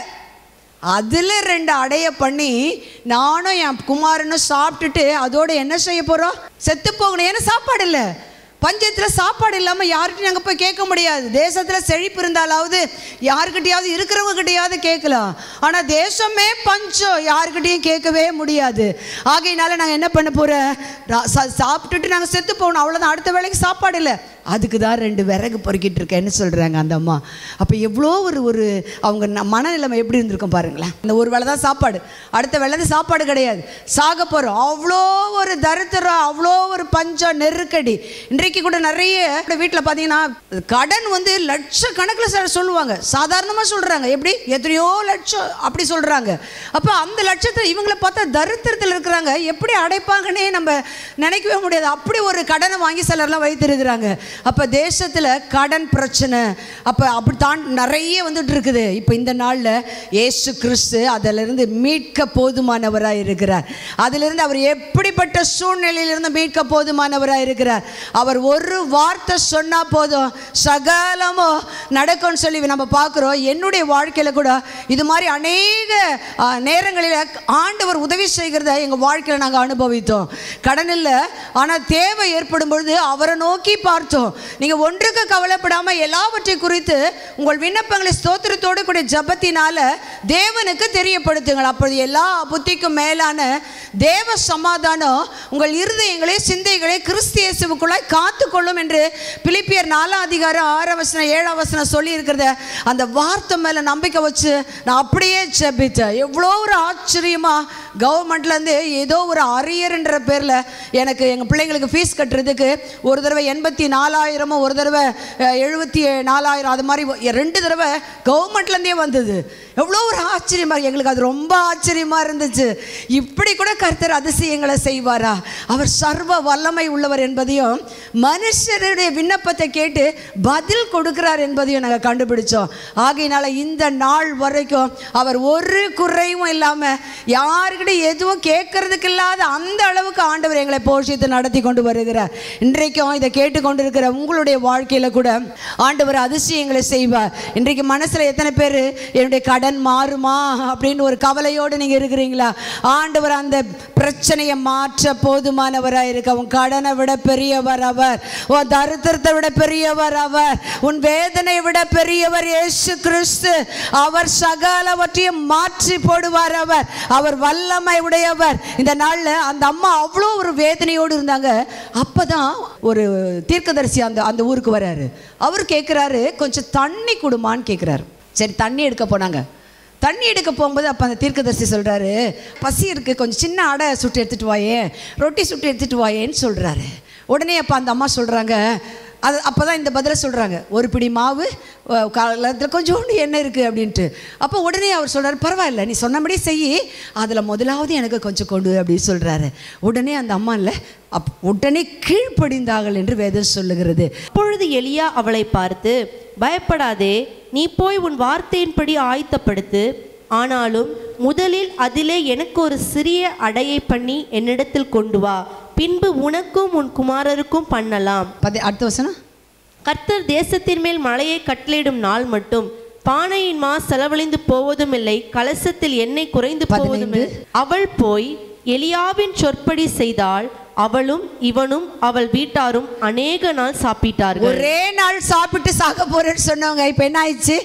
அதில் ரெண்டு அடைய பண்ணி நானும் என் குமாரனும் சாப்பிட்டுட்டு அதோடு என்ன செய்ய போகிறோம்? செத்து போகணும். ஏன்னா சாப்பாடு இல்லை. பஞ்சத்தில் சாப்பாடு இல்லாமல் யார்கிட்டையும் நாங்கள் போய் கேட்க முடியாது. தேசத்தில் செழிப்பு இருந்தாலாவது யாருக்கிட்டையாவது இருக்கிறவங்க கிட்டையாவது கேட்கலாம். ஆனால் தேசமே பஞ்சம், யாருக்கிட்டையும் கேட்கவே முடியாது. ஆகையினால நாங்கள் என்ன பண்ண போகிறோம்? சாப்பிட்டுட்டு நாங்கள் செத்து போகணும், அவ்வளோதான். அடுத்த வேளைக்கு சாப்பாடு இல்லை. அதுக்கு தான் ரெண்டு விறகு பொறுக்கிட்டு இருக்கேன்னு சொல்கிறாங்க அந்த அம்மா. அப்போ எவ்வளோ ஒரு ஒரு அவங்க மனநிலைமை எப்படி இருந்திருக்கும் பாருங்களேன். இந்த ஒரு வேளை தான் சாப்பாடு, அடுத்த வேளை சாப்பாடு கிடையாது, சாக போகிறோம். அவ்வளோ ஒரு தரித்திரம், அவ்வளோ ஒரு பஞ்சம், நெருக்கடி. இன்றைக்கு கூட நிறைய வீட்டில் பார்த்தீங்கன்னா கடன் வந்து லட்சக்கணக்கில் சொல்லுவாங்க. சாதாரணமாக சொல்கிறாங்க. எப்படி? எத்தனையோ லட்சம் அப்படி சொல்கிறாங்க. அப்போ அந்த லட்சத்தை இவங்களை பார்த்தா தரித்திரத்தில் இருக்கிறாங்க. எப்படி அடைப்பாங்கன்னே நம்ம நினைக்கவே முடியாது. அப்படி ஒரு கடனை வாங்கி சிலர்லாம் வைத்திருக்கிறாங்க. அப்போ தேசத்தில் கடன் பிரச்சனை அப்போ அப்படி தான் நிறைய வந்துட்டு இருக்குது. இப்போ இந்த நாளில் இயேசு கிறிஸ்து அதிலிருந்து மீட்க போதுமானவராக இருக்கிறார். அதிலிருந்து அவர் எப்படிப்பட்ட சூழ்நிலையிலிருந்து மீட்க போதுமானவராக இருக்கிறார். அவர் ஒரு வார்த்தை சொன்னால் போதும், சகலமோ நடக்கும்னு சொல்லி நம்ம பார்க்குறோம். என்னுடைய வாழ்க்கையில் கூட இது மாதிரி அநேக நேரங்களில் ஆண்டவர் உதவி செய்கிறத எங்கள் வாழ்க்கையில் நாங்கள் அனுபவித்தோம். கடன் இல்லை, ஆனால் தேவை ஏற்படும் பொழுது அவரை நோக்கி பார்த்தோம். நீங்க ஒன்றுக்கு கவலைப்படாமல் எல்லாவற்றை குறித்து உங்கள் விண்ணப்பங்களை ஸ்தோத்திரத்தோடு கூட ஜபத்தினால தேவனுக்கு தெரியப்படுத்துங்கள். அப்பொழுது எல்லா புத்திக்கும் மேலான தேவ சமாதானம் உங்கள் இருதயங்களை சிந்தைகளை கிறிஸ்து இயேசுவுக்குள்ளாய் காத்துக்கொள்ளும் என்று பிலிப்பியர் நாலாம் அதிகாரம் ஆறாம் வசனம் ஏழாம் வசனம் சொல்லி இருக்கிறத அந்த வார்த்தை மேல நம்பிக்கை வச்சு நான் அப்படியே ஜெபித்தேன். எவ்வளோ ஒரு ஆச்சரியமா கவர்மெண்ட்லேருந்து ஏதோ ஒரு அரியர்ன்ற பேரில் எனக்கு எங்கள் பிள்ளைங்களுக்கு ஃபீஸ் கட்டுறதுக்கு ஒரு தடவை எண்பத்தி நாலு நாலாயிரமோ ஒரு தடவை எழுபத்தி நாலாயிரம் அது மாதிரி ரெண்டு தடவை கவர்மெண்ட்லேருந்தே வந்தது. எவ்வளோ ஒரு ஆச்சரியமாக, எங்களுக்கு அது ரொம்ப ஆச்சரியமாக இருந்துச்சு. இப்படி கூட கர்த்தர் அதிசயங்களை செய்வாரா? அவர் சர்வ வல்லமை உள்ளவர் என்பதையும் மனுஷருடைய விண்ணப்பத்தை கேட்டு பதில் கொடுக்கிறார் என்பதையும் நாங்கள் கண்டுபிடிச்சோம். ஆகையினால இந்த நாள் வரைக்கும் அவர் ஒரு குறைவும் இல்லாமல் யாருக்கிட்ட எதுவும் கேட்கறதுக்கு இல்லாத அந்த அளவுக்கு ஆண்டவர் எங்களை போஷித்து நடத்தி கொண்டு வருகிறார். இன்றைக்கும் இதை கேட்டுக்கொண்டிருக்கிற உங்களுடைய வாழ்க்கையில் கூட ஆண்டவர் அதிசயங்களை செய்வார். இன்றைக்கு மனசில் எத்தனை பேர் என்னுடைய கடன் மாறுமா அப்படின்னு ஒரு கவலையோடு நீங்கள் இருக்கிறீங்களா? ஆண்டவர் அந்த பிரச்சனையை மாற்ற போதுமானவராக இருக்க. உன் கடனை விட பெரியவர் அவர், உன் தரித்திரத்தை விட பெரியவர் அவர், உன் வேதனை விட பெரியவர் இயேசு கிறிஸ்து. அவர் சகலவற்றையும் மாற்றி போடுவார். அவர் அவர் வல்லமை உடையவர். இந்த நாளில் அந்த அம்மா அவ்வளோ ஒரு வேதனையோடு இருந்தாங்க. அப்பதான் ஒரு தீர்க்கதரிசி அந்த அந்த ஊருக்கு வராரு. அவர் கேட்குறாரு, கொஞ்சம் தண்ணி கொடுமான்னு கேட்குறாரு. சரி, தண்ணி எடுக்க போனாங்க. தண்ணி எடுக்க போகும்போது அப்போ அந்த தீர்க்கதரிசி சொல்கிறாரு, பசி இருக்குது, கொஞ்சம் சின்ன அடை சுட்டு எடுத்துகிட்டு வாயே, ரொட்டி சுட்டு எடுத்துகிட்டு வாயேன்னு சொல்கிறாரு. உடனே அப்போ அந்த அம்மா சொல்கிறாங்க, அது அப்போ தான் இந்த பதிலை சொல்கிறாங்க, ஒரு பிடி மாவு காலத்தில் கொஞ்சோண்டு எண்ணெய் இருக்குது அப்படின்ட்டு. அப்போ உடனே அவர் சொல்கிறார், பரவாயில்ல, நீ சொன்னபடி செய், அதில் முதலாவது எனக்கு கொஞ்சம் கொண்டு அப்படின்னு சொல்கிறாரு. உடனே அந்த அம்மா இல்லை அப் உடனே கீழ்ப்படிந்தார்கள் என்று வேதம் சொல்லுகிறது. அப்பொழுது எலியா அவளை பார்த்து, பயப்படாதே, நீ போய் உன் வார்த்தையின்படி ஆயத்தப்படுத்து, ஆனாலும் முதலில் அதிலே எனக்கு ஒரு சிறிய அடையை பண்ணி என்னிடத்தில் கொண்டு வா, பின்பு உனக்கும் உன் குமாரருக்கும் பண்ணலாம். அடுத்த வசனம், கர்த்தர் தேசத்தின் மேல் மழையை கட்டளையிடும் நாள் மட்டும் பானையின் மா செலவழிந்து போவதும் இல்லை, கலசத்தில் எண்ணெய் குறைந்து போவதும் இல்லை. அவள் போய் எலியாவின் சொற்படி செய்தாள். அவளும் இவனும் அவள் வீட்டாரும் அநேக நாள் சாப்பிட்டார்கள். ஒரே நாள் சாப்பிட்டு சாக போறேன்னு சொன்னவங்க இப்ப என்ன ஆயிடுச்சு?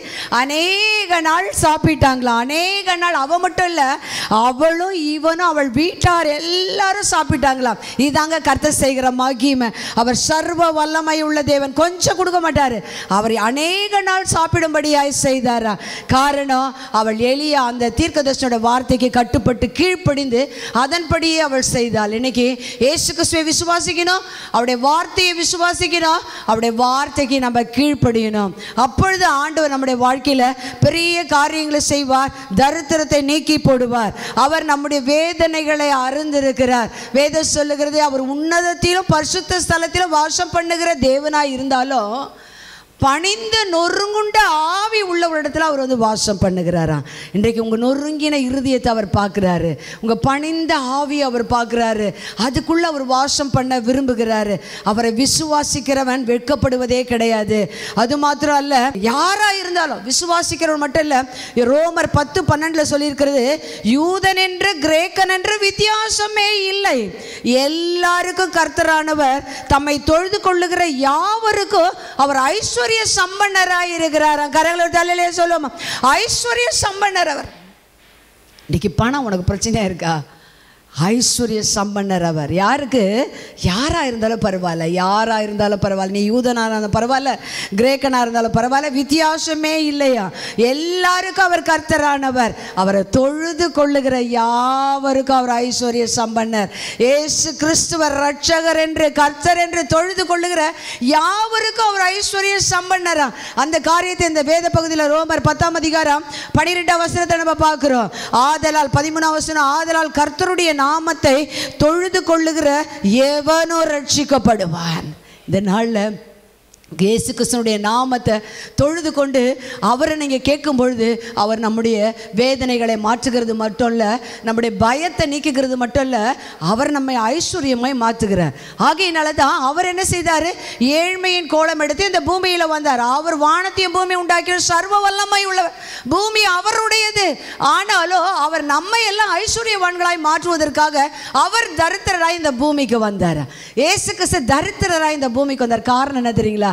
அநேக நாள் சாப்பிட்டாங்களா? அநேக நாள். அவ மட்டும் இல்ல, அவளும் இவனும் அவள் வீட்டார் எல்லாரும் சாப்பிட்டாங்களாம். இதாங்க கர்த்தர் செய்கிற மகிமை. அவர் சர்வ வல்லமை உள்ள தேவன். கொஞ்சம் கொடுக்க மாட்டாரு, அவர் அநேக நாள் சாப்பிடும்படியாய் செய்தாரா. காரணம், அவள் எலியா அந்த தீர்க்கதரிசியோட வார்த்தைக்கு கட்டுப்பட்டு கீழ்ப்படிந்து அதன்படியே அவள் செய்தாள். இன்னைக்கு இயேசு கிறிஸ்துவை விசுவாசிக்கணும், அவருடைய வார்த்தையை விசுவாசிக்கணும், அவருடைய வார்த்தைக்கு நம்ம கீழ்ப்படியணும். அப்பொழுது ஆண்டவர் நம்முடைய வாழ்க்கையில பெரிய காரியங்களை செய்வார், தரித்திரத்தை நீக்கி போடுவார். அவர் நம்முடைய வேதனைகளை அறிந்திருக்கிறார். வேதம் சொல்லுகிறது, அவர் உன்னதத்திலும் பரிசுத்த ஸ்தலத்திலும் வாசம் பண்ணுகிற தேவனாய் இருந்தாலும் பணிந்த நொறுங்குண்ட ஆவி உள்ள ஒரு இடத்துல அவர் வந்து வாசம் பண்ணுகிறாராம். இன்றைக்கு உங்கள் நொறுங்கின இருதயத்தை அவர் பார்க்குறாரு, உங்கள் பணிந்த ஆவி அவர் பார்க்குறாரு, அதுக்குள்ளே அவர் வாசம் பண்ண விரும்புகிறாரு. அவரை விசுவாசிக்கிறவன் வெட்கப்படுவதே கிடையாது. அது மாத்திரம் அல்ல, யாராக இருந்தாலும் விசுவாசிக்கிறவன் மட்டும் இல்லை, ரோமர் பத்து பன்னெண்டில் சொல்லியிருக்கிறது, யூதன் என்று கிரேக்கன் என்று வித்தியாசமே இல்லை, எல்லாருக்கும் கர்த்தரானவர் தம்மை தொழுது கொள்ளுகிற யாவருக்கும் அவர் ஐஸ்வர்ய சம்பன்னராய் இருக்கிறார். கரங்களோட தலையிலே சொல்லுவோம், ஐஸ்வர்ய சம்பன்னர் அவர். இன்னைக்கு பணம் உனக்கு பிரச்சனையா இருக்கா? ஐஸ்வர்ய சம்பன்னர் அவர். யாருக்கு? யாராக இருந்தாலும் பரவாயில்ல, யாராக இருந்தாலும் பரவாயில்ல, நீ யூதனாக இருந்தாலும் பரவாயில்ல, கிரேக்கனாக இருந்தாலும் பரவாயில்ல, வித்தியாசமே இல்லையா. எல்லாருக்கும் அவர் கர்த்தரானவர். அவரை தொழுது கொள்ளுகிற யாவருக்கும் அவர் ஐஸ்வர்ய சம்பன்னர். இயேசு கிறிஸ்துவர் ரட்சகர் என்று கர்த்தர் என்று தொழுது கொள்ளுகிற யாவருக்கும் அவர் ஐஸ்வர்ய சம்பன்னரா. அந்த காரியத்தை இந்த வேத பகுதியில் ரோமர் பத்தாம் அதிகாரம் பனிரெண்டாம் வசனத்தை நம்ம பார்க்கிறோம். ஆதலால் பதிமூணாம் வசனம், ஆதலால் கர்த்தருடைய நாமத்தை தொழுது கொள்ளுகிற எவனோ ரட்சிக்கப்படுவான். இந்த நாளில் இயேசு கிறிஸ்துவினுடைய நாமத்தை தொழுது கொண்டு அவரை நீங்கள் கேட்கும் பொழுது அவர் நம்முடைய வேதனைகளை மாற்றுகிறது மட்டும் இல்லை, நம்முடைய பயத்தை நீக்குகிறது மட்டும் இல்லை, அவர் நம்மை ஐஸ்வர்யமாய் மாற்றுகிறார். ஆகையினால தான் அவர் என்ன செய்தார்? ஏழ்மையின் கோலம் எடுத்து இந்த பூமியில் வந்தார். அவர் வானத்தையும் பூமி உண்டாக்கிய சர்வ வல்லமை உள்ளவர். பூமி அவருடையது. ஆனாலும் அவர் நம்மை எல்லாம் ஐஸ்வர்யவான்களாய் மாற்றுவதற்காக அவர் தரித்திரராய் இந்த பூமிக்கு வந்தார். இயேசு கிறிஸ்து தரித்திரராய் இந்த பூமிக்கு வந்தார். காரணம் என்ன தெரியுங்களா?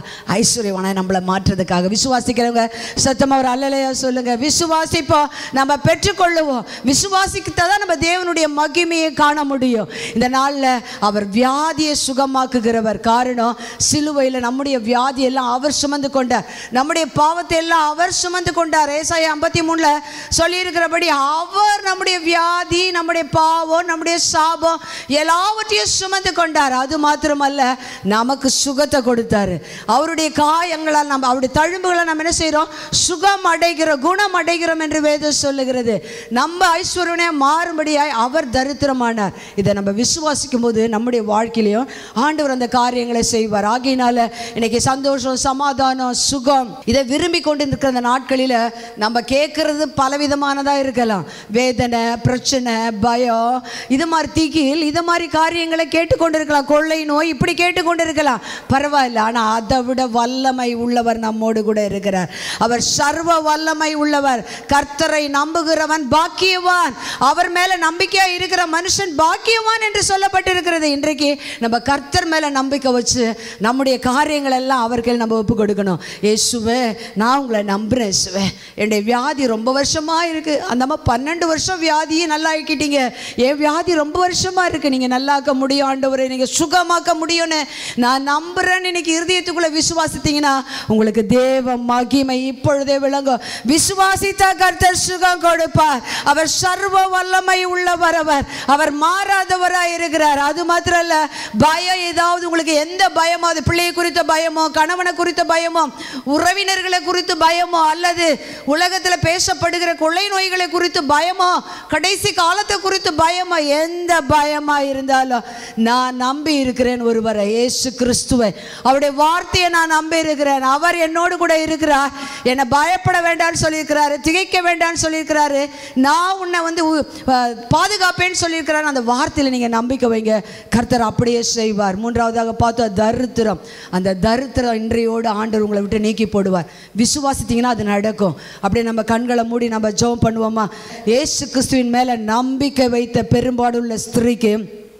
ஐஸ்வர்யவான நம்மளை மாற்றுறதுக்காக. விசுவாசிக்கிறவங்க சத்தமாக ஒரு அல்லலையா சொல்லுங்க. விசுவாசிப்போம், நம்ம பெற்றுக்கொள்ளுவோம். விசுவாசிக்கத்தான் நம்ம தேவனுடைய மகிமையை காண முடியும். இந்த நாளில் அவர் வியாதியை சுகமாக்குகிறவர். காரணம், சிலுவையில் நம்முடைய வியாதி எல்லாம் அவர் சுமந்து கொண்டார், நம்முடைய பாவத்தை எல்லாம் அவர் சுமந்து கொண்டார். ஏசாயா ஐம்பத்தி மூணுல சொல்லியிருக்கிறபடி அவர் நம்முடைய வியாதி, நம்முடைய பாவம், நம்முடைய சாபம் எல்லாவற்றையும் சுமந்து கொண்டார். அது மாத்திரமல்ல, நமக்கு சுகத்தை கொடுத்தாரு. அவருடைய காயங்களால் நம்ம, அவருடைய தழும்புகளை நம்ம என்ன செய்கிறோம்? சுகம் அடைகிறோம், குணம் அடைகிறோம் என்று வேதம் சொல்லுகிறது. நம்ம ஐஸ்வர்யனை மாறும்படியாய் அவர் தரித்திரமானார். இதை நம்ம விசுவாசிக்கும் போது நம்முடைய வாழ்க்கையிலையும் ஆண்டவர் அந்த காரியங்களை செய்வார். ஆகையினால இன்னைக்கு சந்தோஷம், சமாதானம், சுகம் இதை விரும்பி கொண்டு இருக்கிற அந்த நாட்களில் நம்ம கேட்கறது பலவிதமானதாக இருக்கலாம். வேதனை, பிரச்சனை, பயம், இது மாதிரி திகில், இது மாதிரி காரியங்களை கேட்டுக்கொண்டு இருக்கலாம். கொள்ளை நோய் இப்படி கேட்டுக்கொண்டு இருக்கலாம், பரவாயில்ல. ஆனால் அதை விட வல்லமை உள்ளவர் நம்மோடு கூட இருக்கிறார். அவர் சர்வ வல்லமை உள்ளவர். கர்த்தரை நம்புகிறவன் பாக்கியவான். அவர் மேல நம்பிக்கையா இருக்கிற மனுஷன் பாக்கியவான் என்று சொல்லப்பட்டிருக்கிறது. இன்றைக்கு நம்ம கர்த்தர் மேல நம்பிக்கை வச்சு நம்முடைய காரியங்கள் எல்லாம் அவர்கள் நம்ம ஒப்பு கொடுக்கணும். இயேசுவே, நான் உங்களை நம்புறேன். இயேசுவே, என்னுடைய வியாதி ரொம்ப வருஷமா இருக்கு. அந்த அம்மா பன்னெண்டு வருஷம் வியாதியை நல்லா ஆக்கிட்டீங்க. என் வியாதி ரொம்ப வருஷமா இருக்கு, நீங்க நல்லாக்க முடியும் ஆண்டவரே, நீங்க சுகமாக்க முடியும்னு நான் நம்புறேன்னு இன்னைக்கு இருதயத்துக்குள்ள விசுவாசித்தீங்கன்னா உங்களுக்கு தேவ மகிமை இப்பொழுதே விளங்கும். விசுவாசித்த கர்த்தர் சுகம் கொடுப்பார். அவர் சர்வ வல்லமை உள்ளவர். அவர் அவர் மாறாதவராய் இருக்கிறார். அது மாத்திரம் இல்ல, பயம் ஏதாவது உங்களுக்கு எந்த பயமோ, அது பிள்ளையை குறித்த பயமோ, கணவனை குறித்த பயமோ, உறவினர்களை குறித்து பயமோ, அல்லது உலகத்தில் பேசப்படுகிற கொள்ளை நோய்களை குறித்து பயமோ, கடைசி காலத்தை குறித்து பயமோ, எந்த பயமா இருந்தாலும் நான் நம்பி இருக்கிறேன் ஒருவரை, இயேசு கிறிஸ்துவை. அவருடைய வார்த்தையை நான் நம்பி இருக்கிறேன். அவர் என்னோடு கூட இருக்கிறார். என்னை பயப்பட வேண்டாம்னு சொல்லியிருக்கிறாரு, திகைக்க வேண்டாம்னு சொல்லியிருக்கிறாரு, நான் உன்னை வந்து பாதுகாப்பேன்னு சொல்லியிருக்கிறாரு. அந்த வார்த்தையில் நீங்கள் நம்பிக்கை வைங்க, கர்த்தர் அப்படியே செய்வார். மூன்றாவதாக பார்த்தோம் தரித்திரம். அந்த தரித்திரம் இன்றையோடு ஆண்டவர் உங்களை விட்டு நீக்கி போடுவார். விசுவாசித்தீங்கன்னா அது நடக்கும். அப்படியே நம்ம கண்களை மூடி நம்ம ஜெபம் பண்ணுவோமா? இயேசு கிறிஸ்துவின் மேலே நம்பிக்கை வைத்த பெரும்பாடுள்ள ஸ்திரீக்கு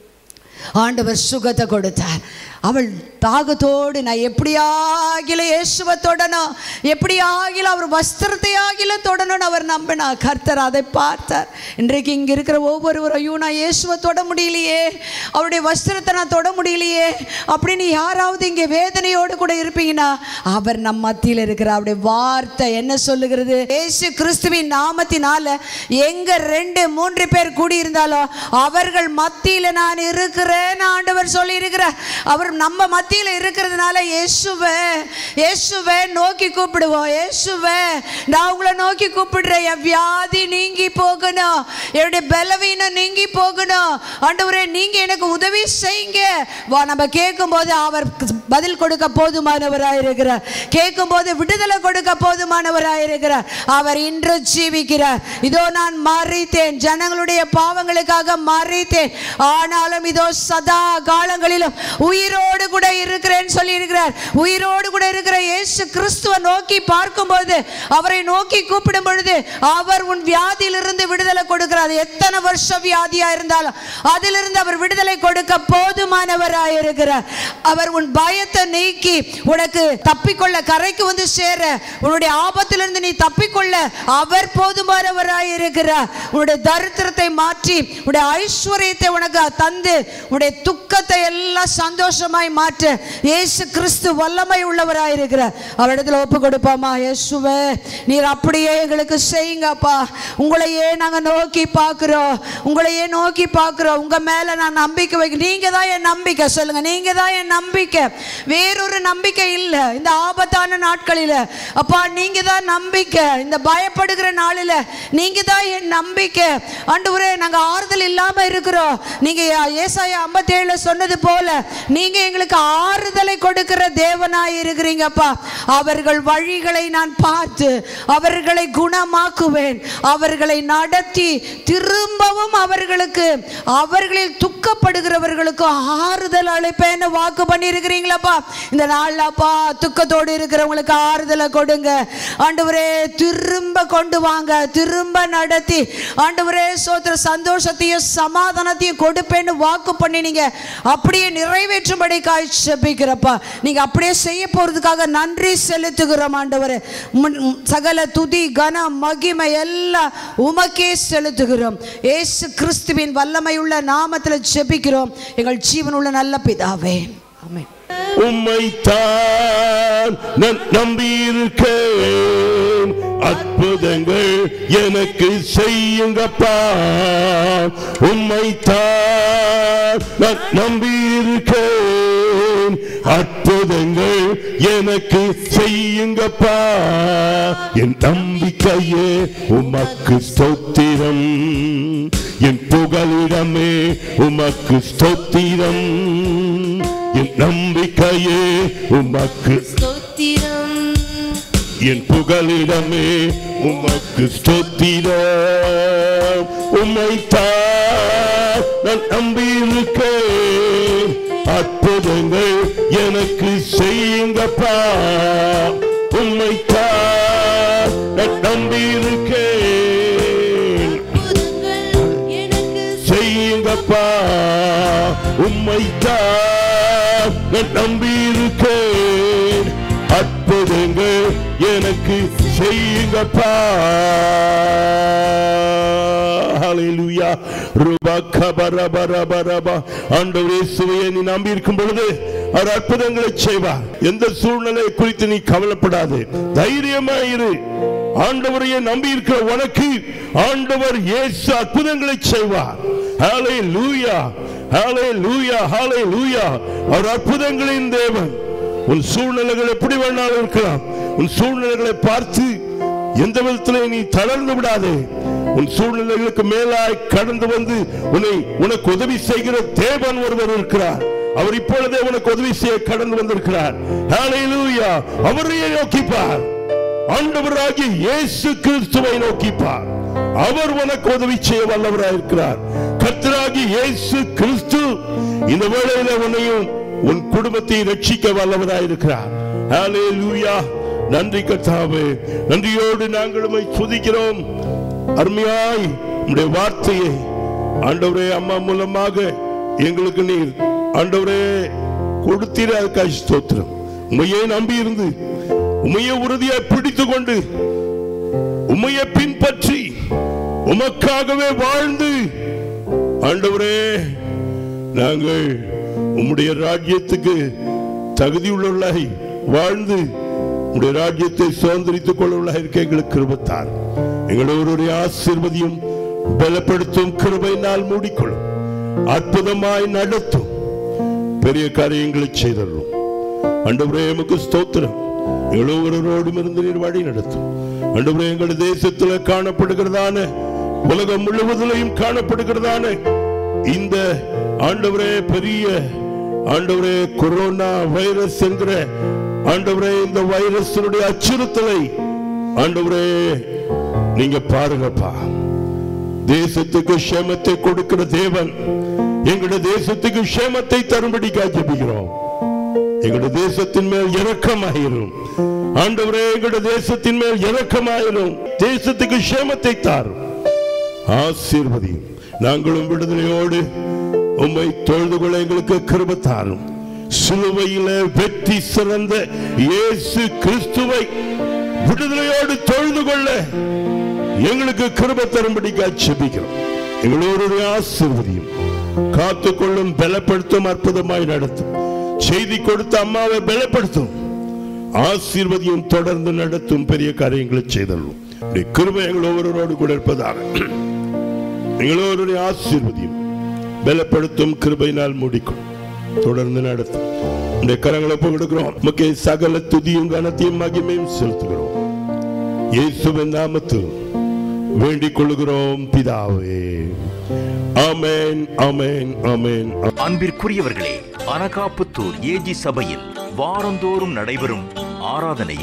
ஆண்டவர் சுகத்தை கொடுத்தார். அவள் தாகத்தோடு நான் எப்படியாகில இயேசுவை தொடணும், எப்படியாகில அவர் வஸ்திரத்தை ஆகில தொடணும்னு அவர் நம்பினா. கர்த்தர் அதை பார்த்தார். இன்றைக்கு இங்கே இருக்கிற ஒவ்வொருவரும், ஐயோ நான் இயேசுவை தொட முடியலையே, அவருடைய வஸ்திரத்தை நான் தொட முடியலையே அப்படின்னு யாராவது இங்கே வேதனையோடு கூட இருப்பீங்கன்னா, அவர் நம் மத்தியில் இருக்கிற அவருடைய வார்த்தை என்ன சொல்லுகிறது? இயேசு கிறிஸ்துவின் நாமத்தினால எங்க ரெண்டு மூன்று பேர் கூடியிருந்தாலும் அவர்கள் மத்தியில் நான் இருக்கிறேன் ஆண்டவர் சொல்லி இருக்கிறார். அவர் நம்ம மத்தியில் இருக்கிறதுனால இயேசுவே இயேசுவே நோக்கி கூப்பிடுவோம். இயேசுவே, நான் உங்களை நோக்கி கூப்பிடுறேன். என் வியாதி நீங்கி போகணும், என்னுடைய பலவீனம் நீங்கி போகணும். ஆண்டவரே, நீங்க எனக்கு உதவி செய்யுங்க. வா, நம்ம கேட்கும் போது அவர் பதில் கொடுக்க போதுமானவராய் இருக்கிறார். கேட்கும் போது விடுதலை கொடுக்க போதுமானவராய் இருக்கிறார். அவர் இன்று ஜீவிக்கிறார். இதோ நான் மரித்தேன், ஜனங்களுடைய பாவங்களுக்காக மரித்தேன், ஆனாலும் இதோ சதா காலங்களிலும் உயிரோடு கூட இருக்கிறேன் சொல்லி இருக்கிறார். உயிரோடு கூட இருக்கிற இயேசு கிறிஸ்துவை நோக்கி பார்க்கும்போது, அவரை நோக்கி கூப்பிடும் பொழுது அவர் உன் வியாதியிலிருந்து விடுதலை கொடுக்கிறார். எத்தனை வருஷம் வியாதியா இருந்தாலும் அதிலிருந்து அவர் விடுதலை கொடுக்க போதுமானவராய் இருக்கிறார். அவர் உன் பயத்தை நீக்கி உனக்கு தப்பிக்கொள்ள, கரைக்கு வந்து சேர, உன்னுடைய ஆபத்திலிருந்து நீ தப்பிக்கொள்ள அவர் போதுமானவராய் இருக்கிறார். உன்னுடைய தரித்திரத்தை மாற்றி உன்னுடைய ஐஸ்வர்யத்தை உனக்கு தந்து உன்னுடைய துக்கத்தை எல்லாம் சந்தோஷமாய் மாற்ற இயேசு கிறிஸ்து வல்லமை உள்ளவராய் இருக்கிறார். அவரிடத்துல ஒப்பு கொடுப்போமா? இயேசுவே, நீர் அப்படியே எங்களுக்கு செய்யுங்கப்பா. உங்களையே நாங்கள் நோக்கி பார்க்கிறோம், உங்களையே நோக்கி பார்க்கிறோம். உங்க மேல நான் நம்பிக்கை வைக்க, நீங்க தான் என் நம்பிக்கை. சொல்லுங்க, நீங்க தான் என் நம்பிக்கை, வேறொரு நம்பிக்கை இல்லை. இந்த ஆபத்தான நாட்களில் அப்பா நீங்க தான் நம்பிக்கை. இந்த பயப்படுகிற நாளில் நீங்க தான் என் நம்பிக்கை. ஆண்டவரே, நாங்கள் ஆறுதல் இல்லாம இருக்கிறோம். நீங்க ஏசாயா ஐம்பத்தி ஏழுல சொன்னது போல நீங்க எங்களுக்கு ஆறுதலை கொடுக்கிற தேவனாய் இருக்கிறீங்கப்பா. அவர்கள் வழிகளை நான் பார்த்து அவர்களை குணமாக்குவேன், அவர்களை நடத்தி திரும்பவும் அவர்களுக்கு அவர்களில் துக்கப்படுகிறவர்களுக்கு ஆறுதல் அளிப்பேன்னு வாக்கு பண்ணி இருக்கிறீங்களா? ஜெபிக்கிறப்பா. இந்த நாள்ல அப்பா துக்கத்தோடு இருக்கிறவங்களுக்கு ஆறுதலை கொடுங்க ஆண்டவரே. திரும்ப கொண்டு வாங்க, திரும்ப நடத்தி ஆண்டவரே சோத்திர சந்தோஷத்தையும் சமாதானத்தையும் கொடுப்பேன்னு வாக்கு பண்ணினீங்க. அப்படியே நிறைவேற்றும்படிக்காய் ஜெபிக்கிறப்பா. நீங்க அப்படியே செய்ய போறதுக்காக நன்றி செலுத்துகிறோம் ஆண்டவரே. சகல துதி கன மகிமை எல்லாம் உமக்கே செலுத்துகிறோம். இயேசு கிறிஸ்துவின் வல்லமை உள்ள நாமத்தில் ஜெபிக்கிறோம் எங்கள் ஜீவனுள்ள நல்ல பிதாவே, ஆமென். உம்மைத்தான் நான் நம்பியிருக்கேன், அற்புதங்கள் எனக்கு செய்யுங்கப்பா. உம்மைத்தான் நான் நம்பியிருக்கேன், அற்புதங்கள் எனக்கு செய்யுங்கப்பா. என் நம்பிக்கையே உமக்கு ஸ்தோத்திரம், என் புகலிடமே உமக்கு ஸ்தோத்திரம். என் நம்பிக்கையே உமக்கு ஸ்தோத்திரம், என் புகலிடமே உமக்கு ஸ்தோத்திரம். உம்மைத்தான் நான் நம்பியிருக்கேன், அற்புதங்கள் எனக்கு செய்யுங்கப்பா. உம்மைத்தான் நான் நம்பியிருக்கேன், செய்யுங்கப்பா. உம்மைத்தான் நான் நம்பியிருக்கேன், அற்புதங்கள் எனக்கு செய்யுங்கப்பா. ஹல்லேலூயா. ரூபா கபரபரபரபா. ஆண்டவரே இயேசுவை நீ நம்பி இருக்கும் பொழுது அவர் அற்புதங்களை செய்வார். எந்த சூழ்நிலை குறித்து நீ கவலைப்படாதே, தைரியமாயிரு. ஆண்டவரையே நம்பி இருக்கிற உனக்கு ஆண்டவர் இயேசு அற்புதங்களை செய்வார். ஹல்லேலூயா, ஹல்லேலூயா, ஹல்லேலூயா. அவர் அற்புதங்களின் தேவன். உன் சூழ்நிலைகள் எப்படி வேணாலும் இருக்கலாம். உன் சூழ்நிலைகளை பார்த்து எந்த விதத்திலே நீ தளர்ந்து விடாதே. உன் சூழ்நிலைகளுக்கு மேலாய் கடந்து வந்து உன்னை உனக்கு உதவி செய்கிற தேவன் ஒருவர் இருக்கிறார். அவர் இப்பொழுதே உனக்கு உதவி செய்ய கடந்து வந்திருக்கிறார். ஹல்லேலூயா. அவரையே நோக்கிப்பார், ஆண்டவராகிய இயேசு கிறிஸ்துவை நோக்கிப்பார். அவர் உனக்கு உதவி செய்ய வல்லவராய் இருக்கிறார். கர்த்தராகிய இயேசு கிறிஸ்து இந்த வேளையில உன்னையும் உன் குடும்பத்தை ரட்சிக்க வல்லவராய் இருக்கிறார். ஹல்லேலூயா. நன்றி கர்த்தாவே, நன்றியோடு நாங்கள் உம்மை துதிக்கிறோம். அருமையாய் உம்முடைய வார்த்தையை ஆண்டவரே அம்மா மூலமாக எங்களுக்கு நீர் ஆண்டவரே கொடுத்தீர, அதுக்காக ஸ்தோத்திரம். உம்மையே நம்பி இருந்து உம்மையே உறுதியாய் பிடித்துக் கொண்டு உம்மையே பின்பற்றி உமக்காகவே வாழ்ந்து ஆண்டவரே நாங்கள் உம்முடைய ராஜ்யத்துக்கு தகுதியுள்ளவர்களாய் வாழ்ந்து உம்முடைய ராஜ்யத்தை சுதந்திரித்துக் கொள்ளவர்களாய் இருக்க எங்களுக்கு கிருபைத்தார். எங்களுடைய ஆசீர்வதியும் பலப்படுத்தும் கிருபையினால் மூடிக்கொள்ளும், அற்புதமாய் நடத்தும், பெரிய காரியங்களை செய்தரும். ஆண்டவரே உமக்கு ஸ்தோத்திரம். ஒவ்வொருவரோடும் இருந்து நீர் வழி நடத்தும். ஆண்டவரே எங்கள் தேசத்தில் காணப்படுகிறதான, உலகம் முழுவதிலையும் காணப்படுகிறதான இந்த ஆண்டவரே பெரிய ஆண்டவரே கொரோனா வைரஸ் என்கிற ஆண்டவரே இந்த வைரஸினுடைய அச்சுறுத்தலை ஆண்டவரே நீங்க பாருங்கப்பா. தேசத்துக்கு க்ஷேமத்தை கொடுக்கிற தேவன் எங்களுடைய தேசத்துக்கு க்ஷேமத்தை தரும்படி ஜெபிக்கிறோம். எங்களுடைய தேசத்தின் மேல் இரக்கமாயிரும் ஆண்டவரே, எங்களுடைய தேசத்தின் மேல் இரக்கமாயிரும். தேசத்துக்கு க்ஷேமத்தை தாரும், ஆசீர்வதியும். நாங்களும் விடுதலையோடு உம்மை தொழுது கொள்ள எங்களுக்கு கிருபை தாரும். சிலுவையில வெற்றி சிறந்த இயேசு கிறிஸ்துவை விடுதலையோடு தொழுது கொள்ள எங்களுக்கு கிருபை தரும்படி ஜெபிக்கிறோம். எங்களுடைய ஆசீர்வதியும், காத்துக்கொள்ளும், பலப்படுத்தும், அற்புதமாய் நடத்தும். செய்தி கொடுத்த அம்மாவை பலப்படுத்தும், ஆசீர்வதியும், தொடர்ந்து நடத்தும், பெரிய காரியங்களை செய்தல்லும். கிருபை எங்கள் ஒவ்வொருவரோடு கூட இருப்பதாக எங்களுடைய ஆசீர்வதியும் பலப்படுத்தும், கிருபையினால் மூடிக்கும், தொடர்ந்து நடத்தும். இந்த கரங்களை கொடுக்கிறோம். நமக்கு சகல துதியும் கனத்தையும் மகிமையும் செலுத்துகிறோம். இயேசுவின் நாமத்தில் வேண்டிக் கொள்கிறோம் பிதாவே. ஆமென், ஆமென், ஆமென். அன்பிற்குரியவர்களே, அனகாபுத்தூர் ஏஜி சபையில் வாரந்தோறும் நடைபெறும் ஆராதனை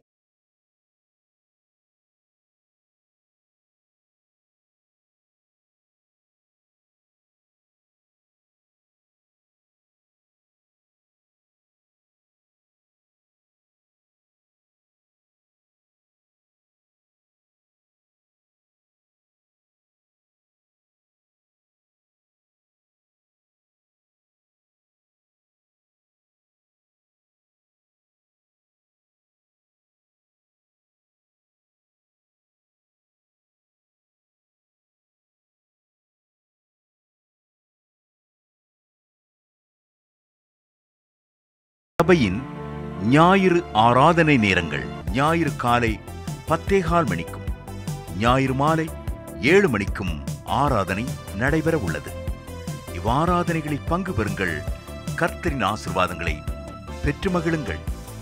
சபையின் ஞாயிறு ஆராதனை நேரங்கள் ஞாயிறு காலை பத்தேகால் மணிக்கும் ஞாயிறு மாலை ஏழு மணிக்கும் ஆராதனை நடைபெற உள்ளது. இவ்வாராதனைகளில் பங்கு பெறுங்கள். கர்த்தரின் ஆசீர்வாதங்களை பெற்று மகிழுங்கள்.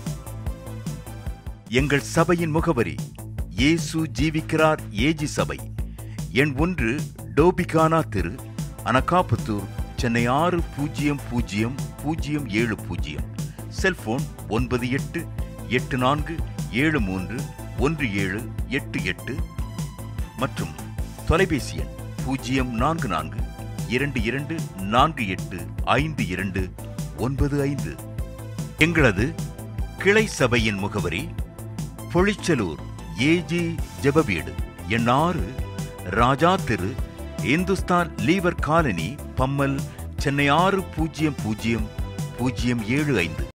எங்கள் சபையின் முகவரி இயேசு ஜீவிக்கிறார் ஏஜி சபை, எண் ஒன்று, டோபிகானா தெரு, அனகாபுத்தூர், சென்னை ஆறு பூஜ்ஜியம் பூஜ்ஜியம் பூஜ்ஜியம் ஏழு பூஜ்ஜியம். செல்போன் ஒன்பது எட்டு எட்டு நான்கு ஏழு மூன்று ஒன்று ஏழு எட்டு எட்டு மற்றும் தொலைபேசி எண் பூஜ்ஜியம் நான்கு நான்கு இரண்டு இரண்டு நான்கு எட்டு ஐந்து இரண்டு ஒன்பது ஐந்து. எங்களது கிளை சபையின் முகவரி பொழிச்சலூர் ஏஜி ஜெபவீடு, எண் ஆறு, ராஜா தெரு, இந்துஸ்தான் லீவர் காலனி, பம்மல், சென்னை ஆறு பூஜ்ஜியம் பூஜ்ஜியம் பூஜ்ஜியம் ஏழு ஐந்து.